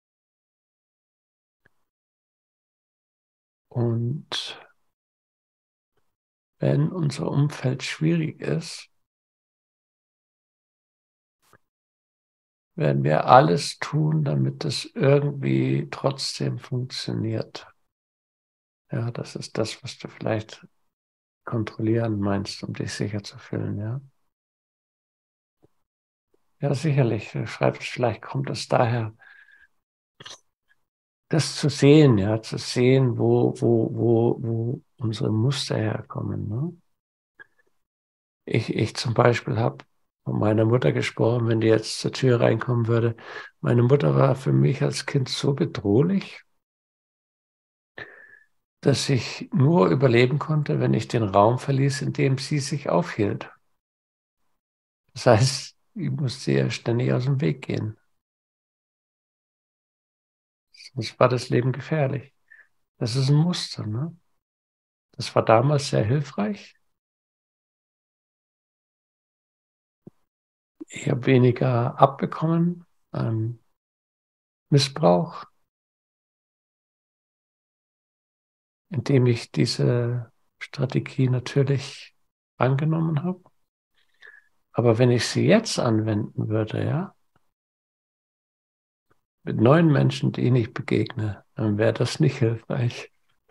Und wenn unser Umfeld schwierig ist, werden wir alles tun, damit es irgendwie trotzdem funktioniert. Ja, das ist das, was du vielleicht kontrollieren meinst, um dich sicher zu fühlen, ja. Ja, sicherlich. Du schreibst, vielleicht kommt es daher, das zu sehen, ja, zu sehen, wo unsere Muster herkommen. Ne? Ich zum Beispiel habe von meiner Mutter gesprochen, wenn die jetzt zur Tür reinkommen würde. Meine Mutter war für mich als Kind so bedrohlich, dass ich nur überleben konnte, wenn ich den Raum verließ, in dem sie sich aufhielt. Das heißt, ich musste ihr ständig aus dem Weg gehen. Sonst war das Leben gefährlich. Das ist ein Muster, ne? Das war damals sehr hilfreich. Ich habe weniger abbekommen an Missbrauch, indem ich diese Strategie natürlich angenommen habe. Aber wenn ich sie jetzt anwenden würde, ja, mit neuen Menschen, denen ich begegne, dann wäre das nicht hilfreich.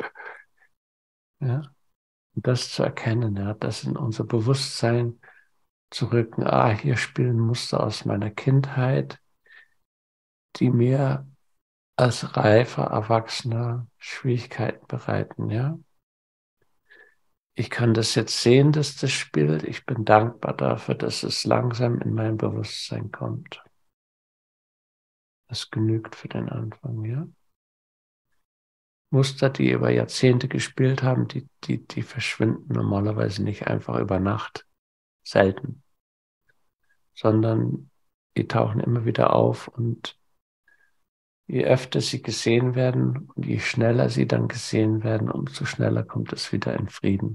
Ja? Und das zu erkennen, ja, das in unser Bewusstsein zu rücken, hier spielen Muster aus meiner Kindheit, die mir als reifer Erwachsener Schwierigkeiten bereiten, ja. Ich kann das jetzt sehen, dass das spielt. Ich bin dankbar dafür, dass es langsam in mein Bewusstsein kommt. Das genügt für den Anfang, ja. Muster, die über Jahrzehnte gespielt haben, die verschwinden normalerweise nicht einfach über Nacht, selten, sondern die tauchen immer wieder auf und je öfter sie gesehen werden und je schneller sie dann gesehen werden, umso schneller kommt es wieder in Frieden.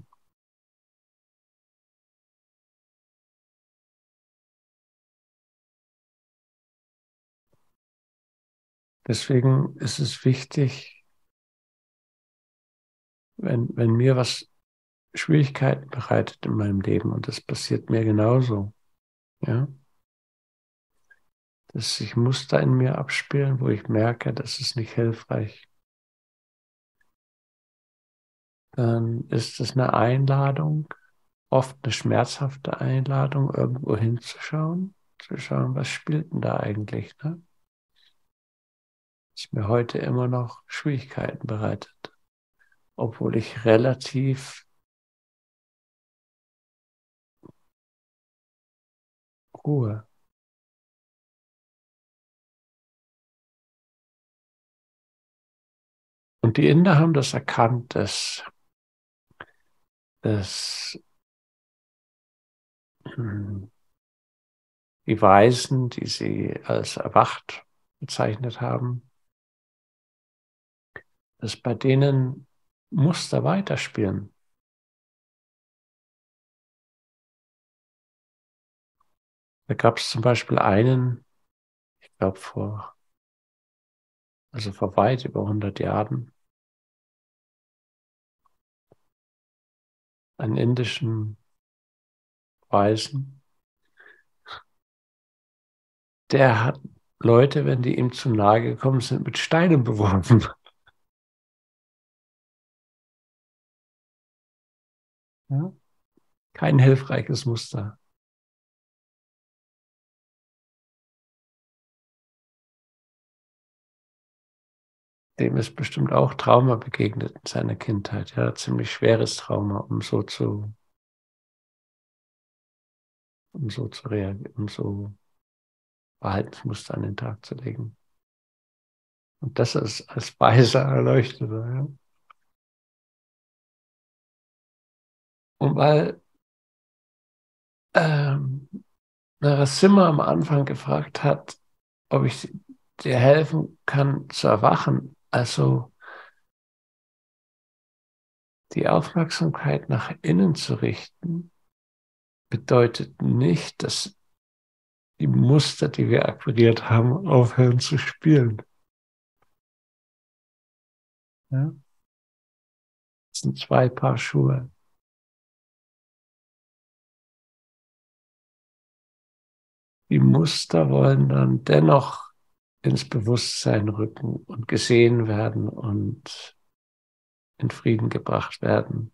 Deswegen ist es wichtig, wenn mir was Schwierigkeiten bereitet in meinem Leben, und das passiert mir genauso, ja, dass sich Muster in mir abspielen, wo ich merke, das ist nicht hilfreich, dann ist es eine Einladung, oft eine schmerzhafte Einladung, irgendwo hinzuschauen, zu schauen, was spielt denn da eigentlich, ne? Das mir heute immer noch Schwierigkeiten bereitet, obwohl ich relativ Ruhe. Und die Inder haben das erkannt, dass die Weisen, die sie als erwacht bezeichnet haben, dass bei denen Muster weiterspielen. Da gab es zum Beispiel einen, ich glaube vor weit über 100 Jahren, einen indischen Weisen, der hat Leute, wenn die ihm zu nahe gekommen sind, mit Steinen beworfen. Ja? Kein hilfreiches Muster. Dem ist bestimmt auch Trauma begegnet in seiner Kindheit. Ja, ziemlich schweres Trauma, um so zu reagieren, um so Verhaltensmuster an den Tag zu legen. Und das ist als weiser Erleuchteter. Ja? Und weil Narasimha am Anfang gefragt hat, ob ich dir helfen kann zu erwachen, also die Aufmerksamkeit nach innen zu richten, bedeutet nicht, dass die Muster, die wir akquiriert haben, aufhören zu spielen. Ja? Das sind zwei Paar Schuhe. Die Muster wollen dann dennoch ins Bewusstsein rücken und gesehen werden und in Frieden gebracht werden,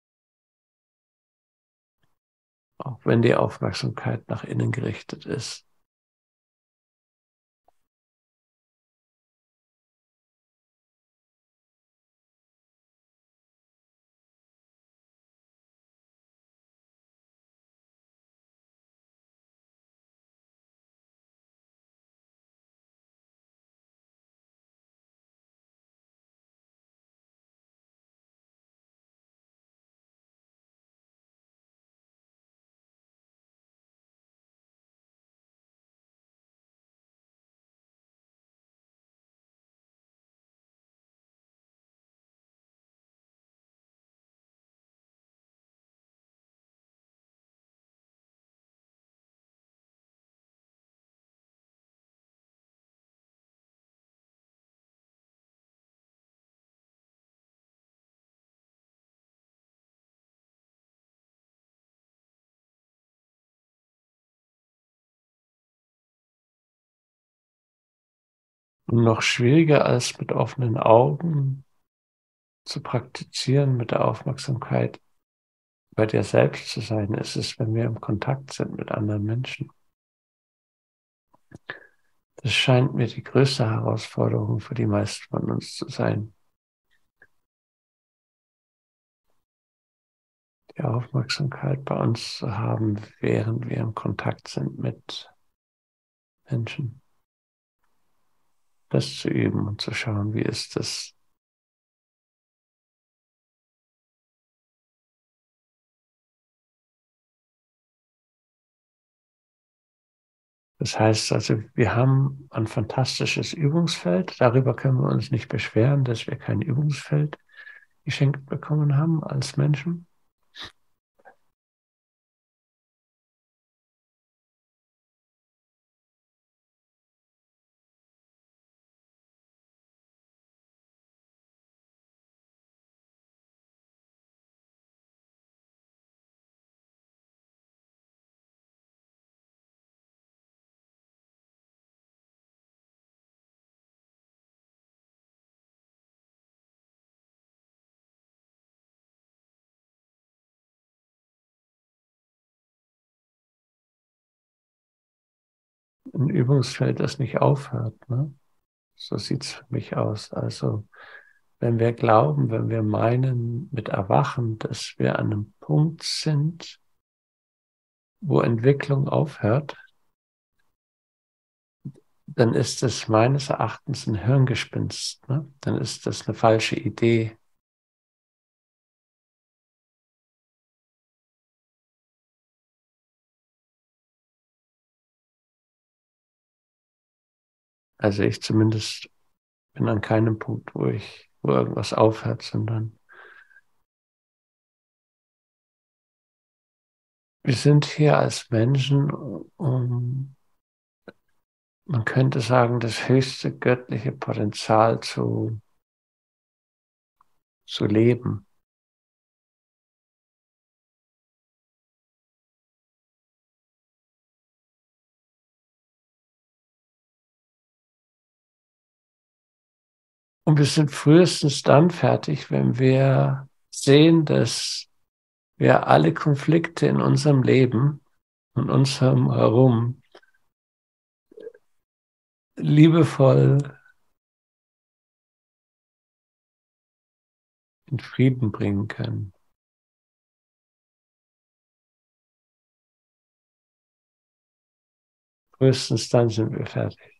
auch wenn die Aufmerksamkeit nach innen gerichtet ist. Und noch schwieriger als mit offenen Augen zu praktizieren, mit der Aufmerksamkeit bei dir selbst zu sein, ist es, wenn wir im Kontakt sind mit anderen Menschen. Das scheint mir die größte Herausforderung für die meisten von uns zu sein. Die Aufmerksamkeit bei uns zu haben, während wir im Kontakt sind mit Menschen. Das zu üben und zu schauen, wie ist das. Das heißt also, wir haben ein fantastisches Übungsfeld. Darüber können wir uns nicht beschweren, dass wir kein Übungsfeld geschenkt bekommen haben als Menschen. Ein Übungsfeld, das nicht aufhört. Ne? So sieht es für mich aus. Also wenn wir glauben, wenn wir meinen mit Erwachen, dass wir an einem Punkt sind, wo Entwicklung aufhört, dann ist es meines Erachtens ein Hirngespinst. Ne? Dann ist das eine falsche Idee. Also ich zumindest bin an keinem Punkt, wo irgendwas aufhört, sondern wir sind hier als Menschen, um, man könnte sagen, das höchste göttliche Potenzial zu leben. Und wir sind frühestens dann fertig, wenn wir sehen, dass wir alle Konflikte in unserem Leben und unserem Herum liebevoll in Frieden bringen können. Frühestens dann sind wir fertig.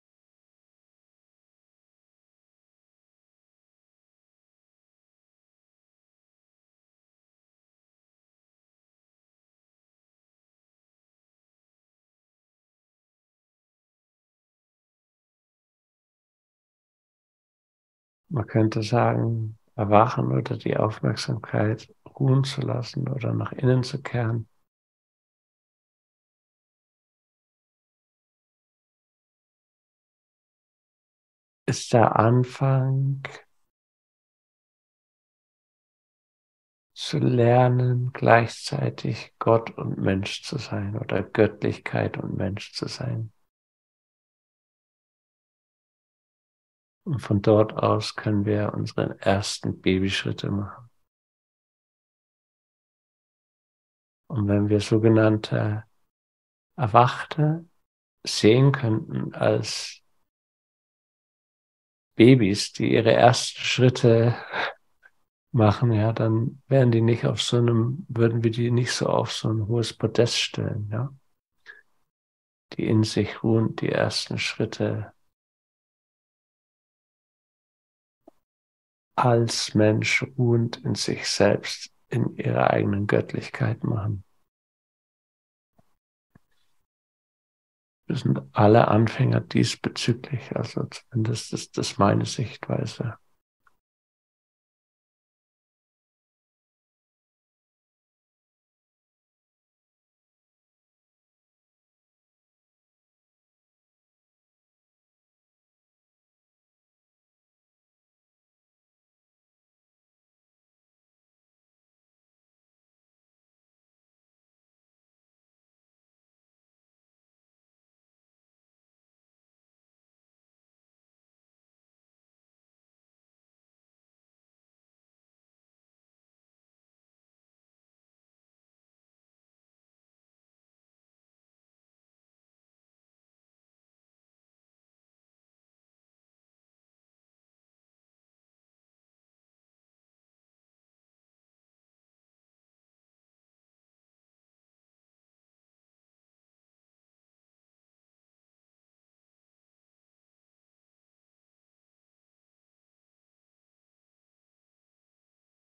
Man könnte sagen, erwachen oder die Aufmerksamkeit ruhen zu lassen oder nach innen zu kehren, ist der Anfang zu lernen, gleichzeitig Gott und Mensch zu sein oder Göttlichkeit und Mensch zu sein. Und von dort aus können wir unsere ersten Babyschritte machen. Und wenn wir sogenannte Erwachte sehen könnten als Babys, die ihre ersten Schritte machen, ja, dann wären die nicht auf so einem, würden wir die nicht so auf so ein hohes Podest stellen, ja. Die in sich ruhen, die ersten Schritte als Mensch ruhend in sich selbst, in ihrer eigenen Göttlichkeit machen. Wir sind alle Anfänger diesbezüglich, also zumindest ist das meine Sichtweise.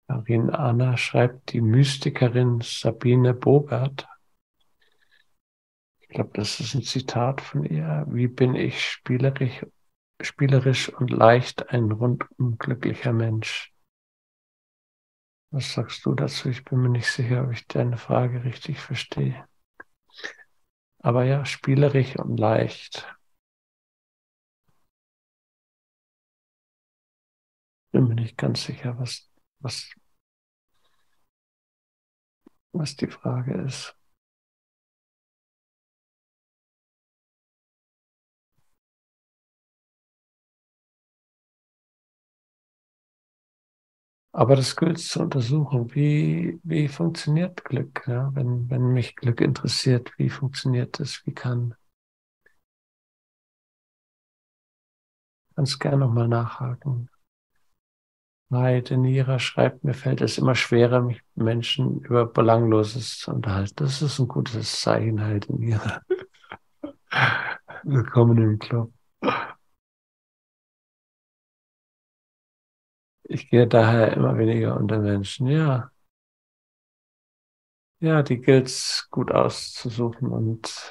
Karin Anna schreibt, die Mystikerin Sabine Bogart. Ich glaube, das ist ein Zitat von ihr. Wie bin ich spielerisch und leicht ein rundum glücklicher Mensch? Was sagst du dazu? Ich bin mir nicht sicher, ob ich deine Frage richtig verstehe. Aber ja, spielerisch und leicht. Bin mir nicht ganz sicher, was, was die Frage ist. Aber das gilt zu untersuchen. Wie funktioniert Glück? Ja? Wenn mich Glück interessiert, wie funktioniert das? Kannst gerne nochmal nachhaken. Denira schreibt, mir fällt es immer schwerer, mich mit Menschen über Belangloses zu unterhalten. Das ist ein gutes Zeichen, Denira. Willkommen im Club. Ich gehe daher immer weniger unter Menschen. Ja, ja, die gilt's gut auszusuchen und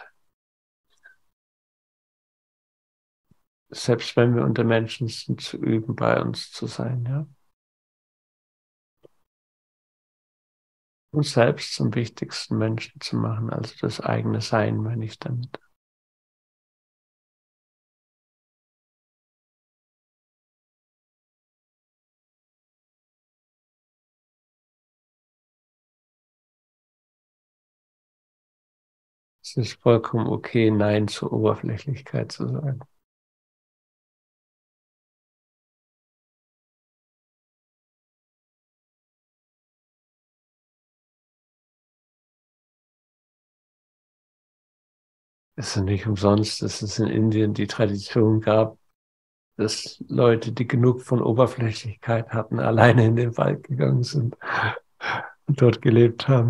selbst wenn wir unter Menschen sind, zu üben, bei uns zu sein, ja. Uns selbst zum wichtigsten Menschen zu machen, also das eigene Sein, meine ich damit. Es ist vollkommen okay, Nein zur Oberflächlichkeit zu sagen. Es ist nicht umsonst, dass es in Indien die Tradition gab, dass Leute, die genug von Oberflächlichkeit hatten, alleine in den Wald gegangen sind und dort gelebt haben.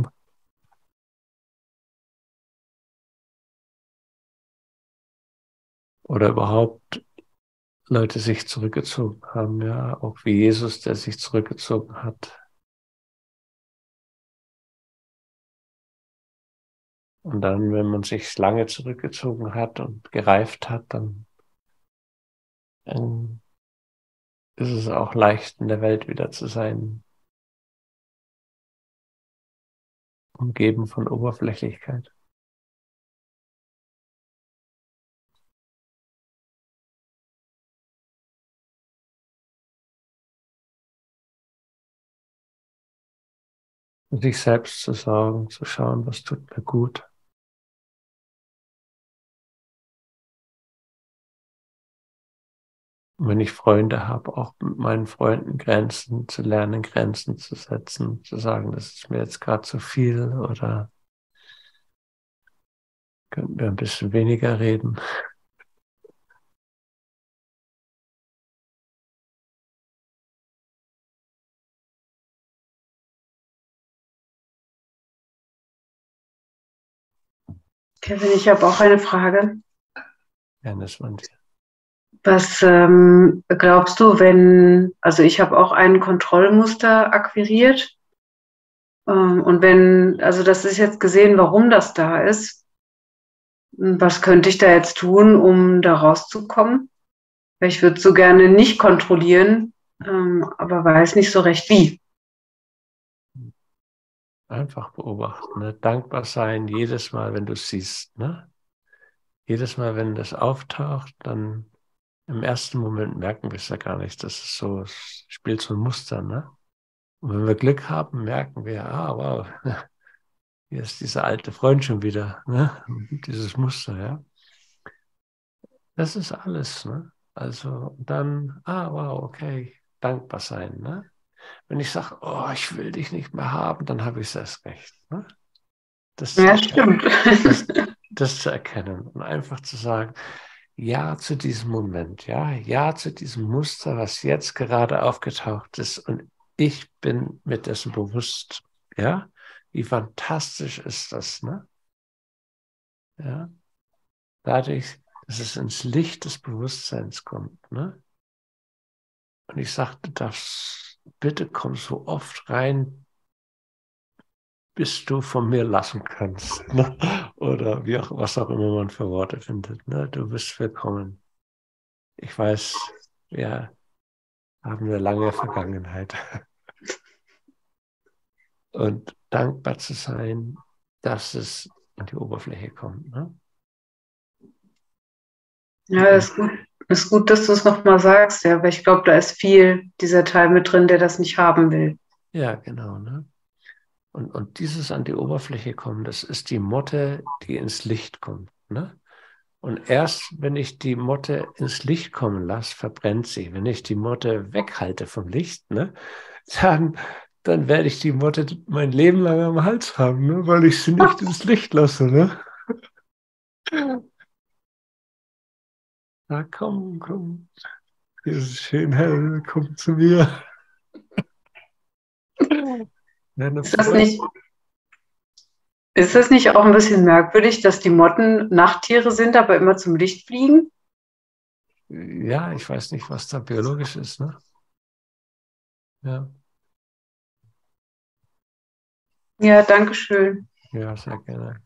Oder überhaupt Leute sich zurückgezogen haben, ja, auch wie Jesus, der sich zurückgezogen hat. Und dann, wenn man sich lange zurückgezogen hat und gereift hat, dann ist es auch leicht, in der Welt wieder zu sein, umgeben von Oberflächlichkeit. Und sich selbst zu sorgen, zu schauen, was tut mir gut. Und wenn ich Freunde habe, auch mit meinen Freunden Grenzen zu lernen, Grenzen zu setzen, zu sagen, das ist mir jetzt gerade zu viel oder könnten wir ein bisschen weniger reden. Kevin, ich habe auch eine Frage. Ja, das man Was glaubst du, also ich habe auch ein Kontrollmuster akquiriert, und also das ist jetzt gesehen, warum das da ist. Was könnte ich da jetzt tun, um da rauszukommen? Weil ich würde so gerne nicht kontrollieren, aber weiß nicht so recht wie. einfach beobachten, ne? Dankbar sein, jedes Mal, wenn du es siehst, ne? Jedes Mal, wenn das auftaucht, dann im ersten Moment merken wir es ja gar nicht. Das ist so, es spielt so ein Muster, ne? Und wenn wir Glück haben, merken wir, wow, hier ist dieser alte Freund schon wieder, ne? Dieses Muster, ja. Das ist alles, ne? Also dann, wow, okay, dankbar sein, ne? Wenn ich sage, oh, ich will dich nicht mehr haben, dann habe ich es erst recht, ne? Das zu Ja, erkennen. stimmt. Das, das zu erkennen und einfach zu sagen, ja zu diesem Moment, ja, ja zu diesem Muster, was jetzt gerade aufgetaucht ist und ich bin mir dessen bewusst, ja, wie fantastisch ist das, ne? Ja, dadurch, dass es ins Licht des Bewusstseins kommt, ne? Und ich sage, bitte komm so oft rein, bis du von mir lassen kannst. Ne? Oder was auch immer man für Worte findet. Ne? Du bist willkommen. Ich weiß, wir haben eine lange Vergangenheit. Und dankbar zu sein, dass es an die Oberfläche kommt. Ne? Ja, ist gut, dass du es nochmal sagst, ja, weil ich glaube, da ist viel dieser Teil mit drin, der das nicht haben will. Ja, genau. Ne? Und dieses an die Oberfläche kommen, das ist die Motte, die ins Licht kommt. Ne? Und erst wenn ich die Motte ins Licht kommen lasse, verbrennt sie. Wenn ich die Motte weghalte vom Licht, ne, dann werde ich die Motte mein Leben lang am Hals haben, ne, weil ich sie nicht ins Licht lasse. Ne? Na komm, komm, hier ist es schön hell, komm zu mir. Deine Ist das Freude. nicht, ist das nicht auch ein bisschen merkwürdig, dass die Motten Nachttiere sind, aber immer zum Licht fliegen? Ja, ich weiß nicht, was da biologisch ist. Ne? Ja, Ja, danke schön. ja, sehr gerne.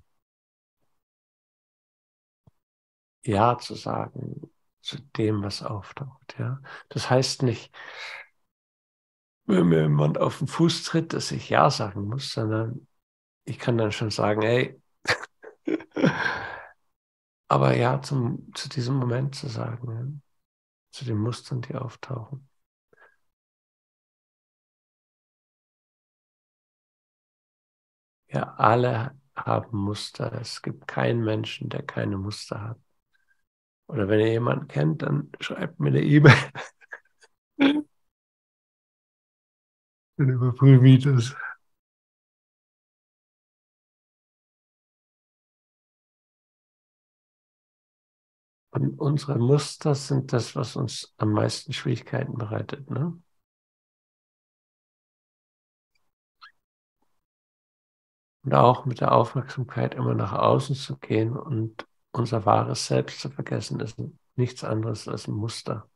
Ja zu sagen zu dem, was auftaucht. Ja, das heißt nicht, wenn mir jemand auf den Fuß tritt, dass ich Ja sagen muss, sondern ich kann dann schon sagen, ey, aber ja zu diesem Moment zu sagen, ja, zu den Mustern, die auftauchen. Ja, alle haben Muster. Es gibt keinen Menschen, der keine Muster hat. Oder wenn ihr jemanden kennt, dann schreibt mir eine E-Mail. Dann überprüfe ich das. Und unsere Muster sind das, was uns am meisten Schwierigkeiten bereitet. Ne? Und auch mit der Aufmerksamkeit immer nach außen zu gehen und unser wahres Selbst zu vergessen, ist nichts anderes als ein Muster.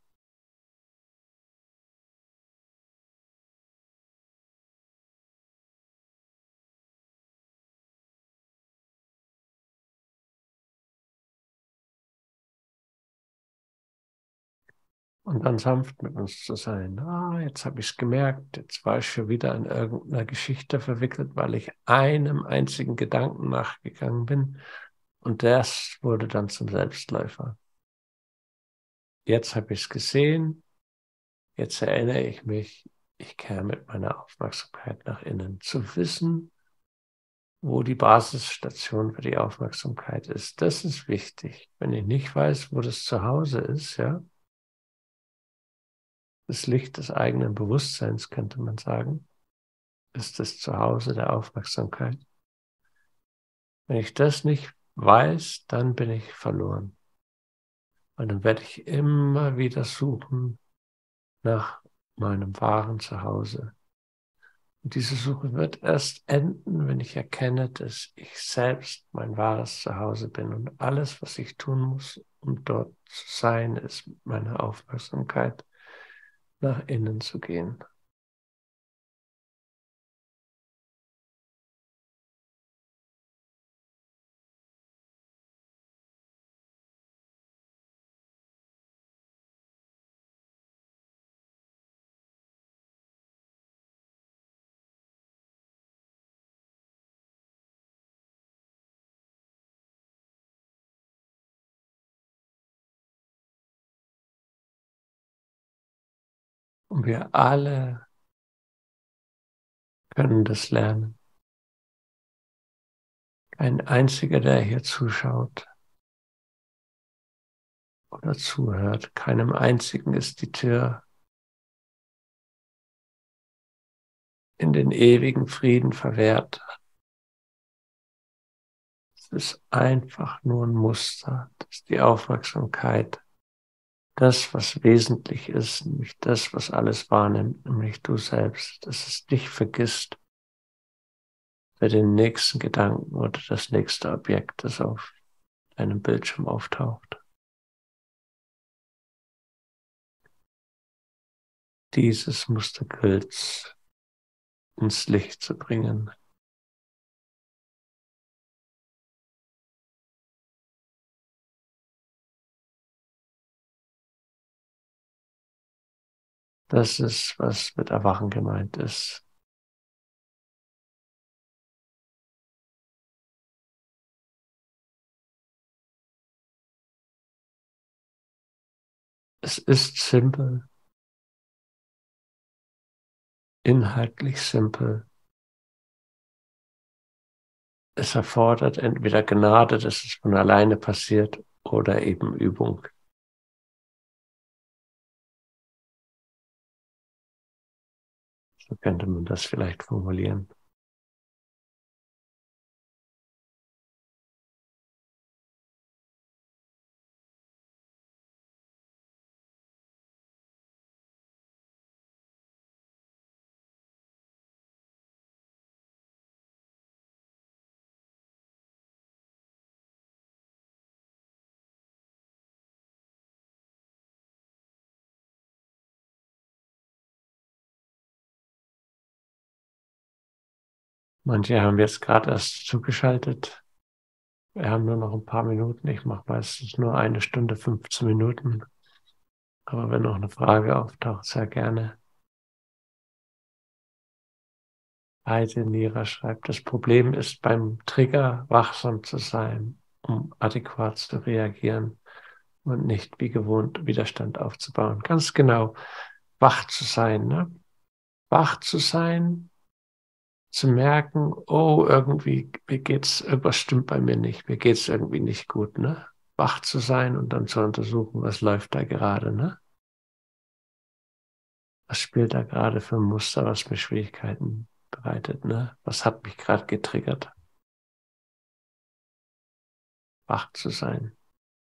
Und dann sanft mit uns zu sein. Ah, jetzt habe ich es gemerkt, jetzt war ich schon wieder in irgendeiner Geschichte verwickelt, weil ich einem einzigen Gedanken nachgegangen bin. Und das wurde dann zum Selbstläufer. Jetzt habe ich es gesehen, jetzt erinnere ich mich, ich kehre mit meiner Aufmerksamkeit nach innen. Zu wissen, wo die Basisstation für die Aufmerksamkeit ist, das ist wichtig. Wenn ich nicht weiß, wo das Zuhause ist, ja, das Licht des eigenen Bewusstseins, könnte man sagen, ist das Zuhause der Aufmerksamkeit. Wenn ich das nicht weiß, dann bin ich verloren. Und dann werde ich immer wieder suchen nach meinem wahren Zuhause. Und diese Suche wird erst enden, wenn ich erkenne, dass ich selbst mein wahres Zuhause bin. Und alles, was ich tun muss, um dort zu sein, ist meine Aufmerksamkeit nach innen zu gehen. Und wir alle können das lernen. Kein einziger, der hier zuschaut oder zuhört, keinem einzigen ist die Tür in den ewigen Frieden verwehrt. Es ist einfach nur ein Muster, dass die Aufmerksamkeit, das, was wesentlich ist, nämlich das, was alles wahrnimmt, nämlich du selbst, dass es dich vergisst für den nächsten Gedanken oder das nächste Objekt, das auf deinem Bildschirm auftaucht. dieses Mustergehölz ins Licht zu bringen. Das ist, was mit Erwachen gemeint ist. Es ist simpel, inhaltlich simpel. Es erfordert entweder Gnade, dass es von alleine passiert, oder eben Übung. So könnte man das vielleicht formulieren. Manche haben jetzt gerade erst zugeschaltet. Wir haben nur noch ein paar Minuten. Ich mache meistens nur 1 Stunde, 15 Minuten. Aber wenn noch eine Frage auftaucht, sehr gerne. Heide Nira schreibt, das Problem ist beim Trigger wachsam zu sein, um adäquat zu reagieren und nicht wie gewohnt Widerstand aufzubauen. Ganz genau, wach zu sein, ne? Wach zu sein, zu merken, oh, irgendwie, irgendwas stimmt bei mir nicht, mir geht's irgendwie nicht gut, ne? Wach zu sein und dann zu untersuchen, was läuft da gerade, ne? Was spielt da gerade für ein Muster, was mir Schwierigkeiten bereitet, ne? Was hat mich gerade getriggert? Wach zu sein.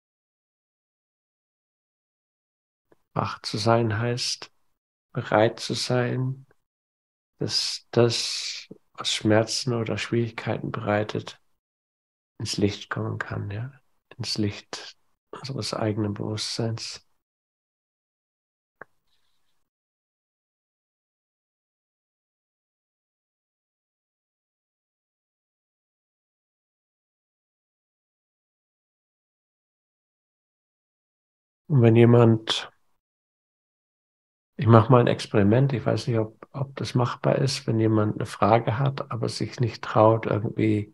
Wach zu sein heißt, bereit zu sein, dass das, was Schmerzen oder Schwierigkeiten bereitet, ins Licht kommen kann, ja? Ins Licht unseres eigenen Bewusstseins. Und wenn jemand, ich mache mal ein Experiment, ich weiß nicht, ob das machbar ist, wenn jemand eine Frage hat, aber sich nicht traut, irgendwie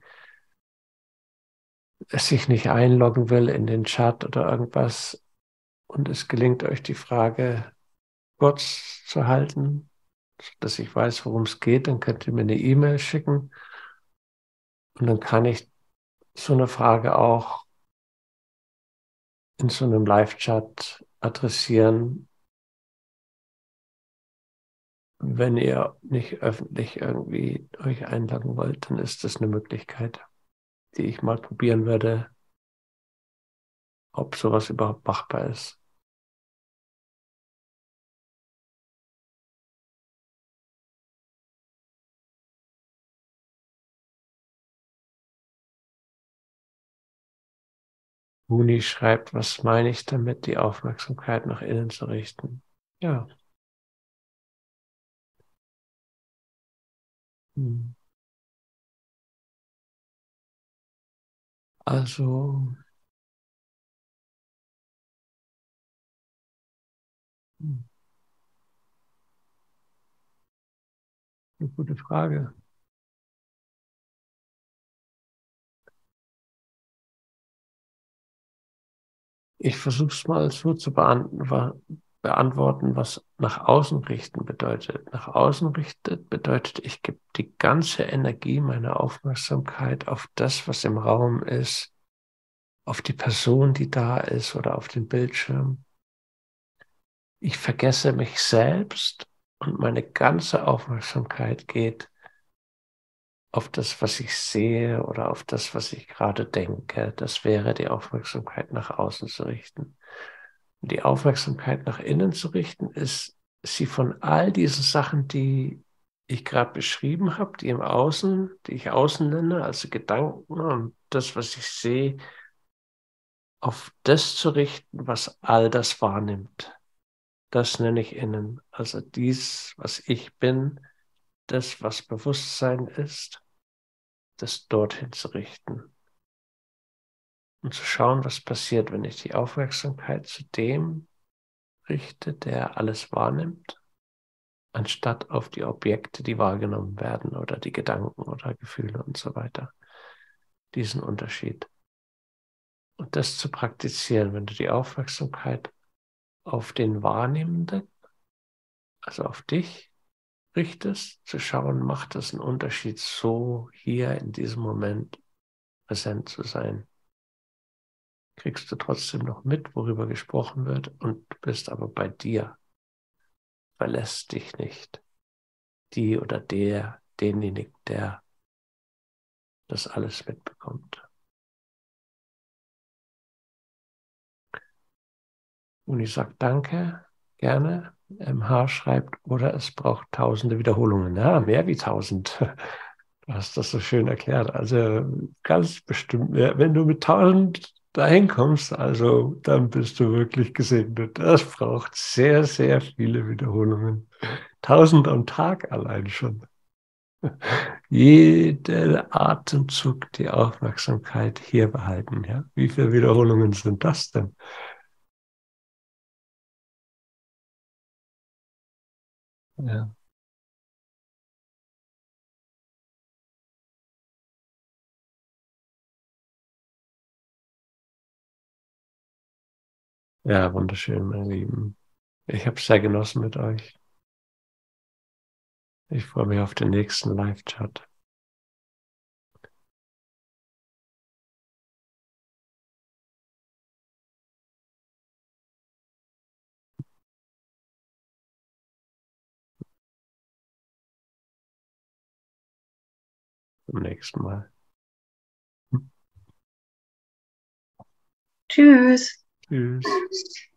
es sich nicht einloggen will in den Chat oder irgendwas und es gelingt euch die Frage kurz zu halten, dass ich weiß, worum es geht, dann könnt ihr mir eine E-Mail schicken und dann kann ich so eine Frage auch in so einem Live-Chat adressieren. Wenn ihr nicht öffentlich irgendwie euch einloggen wollt, dann ist das eine Möglichkeit, die ich mal probieren würde, ob sowas überhaupt machbar ist. Muni schreibt, was meine ich damit, die Aufmerksamkeit nach innen zu richten? Ja. Also, eine gute Frage. Ich versuche es mal so zu beantworten, was nach außen richten bedeutet. Nach außen richtet bedeutet, ich gebe die ganze Energie meiner Aufmerksamkeit auf das, was im Raum ist, auf die Person, die da ist oder auf den Bildschirm. Ich vergesse mich selbst und meine ganze Aufmerksamkeit geht auf das, was ich sehe oder auf das, was ich gerade denke. Das wäre die Aufmerksamkeit nach außen zu richten. Und die Aufmerksamkeit nach innen zu richten, ist, sie von all diesen Sachen, die ich gerade beschrieben habe, die im Außen, die ich außen nenne, also Gedanken und das, was ich sehe, auf das zu richten, was all das wahrnimmt. das nenne ich Innen. Also dies, was ich bin, das, was Bewusstsein ist, das dorthin zu richten. Und zu schauen, was passiert, wenn ich die Aufmerksamkeit zu dem richte, der alles wahrnimmt, anstatt auf die Objekte, die wahrgenommen werden oder die Gedanken oder Gefühle und so weiter. Diesen Unterschied. Und das zu praktizieren, wenn du die Aufmerksamkeit auf den Wahrnehmenden, also auf dich, richtest, zu schauen, macht das einen Unterschied, so hier in diesem Moment präsent zu sein. Kriegst du trotzdem noch mit, worüber gesprochen wird, und du bist aber bei dir, verlässt dich nicht. Die oder denjenigen, der das alles mitbekommt. Und ich sage danke, gerne. MH schreibt, oder es braucht tausende Wiederholungen. Ja, mehr wie 1000. Du hast das so schön erklärt. Also ganz bestimmt mehr. Wenn du mit 1000 dahin kommst, also dann bist du wirklich gesegnet. Das braucht sehr, sehr viele Wiederholungen. 1000 am Tag allein schon. Jeden Atemzug die Aufmerksamkeit hier behalten. Ja? Wie viele Wiederholungen sind das denn? Ja, ja, wunderschön, meine Lieben. Ich habe es sehr genossen mit euch. Ich freue mich auf den nächsten Live-Chat. Zum nächsten Mal. Tschüss. Tschüss.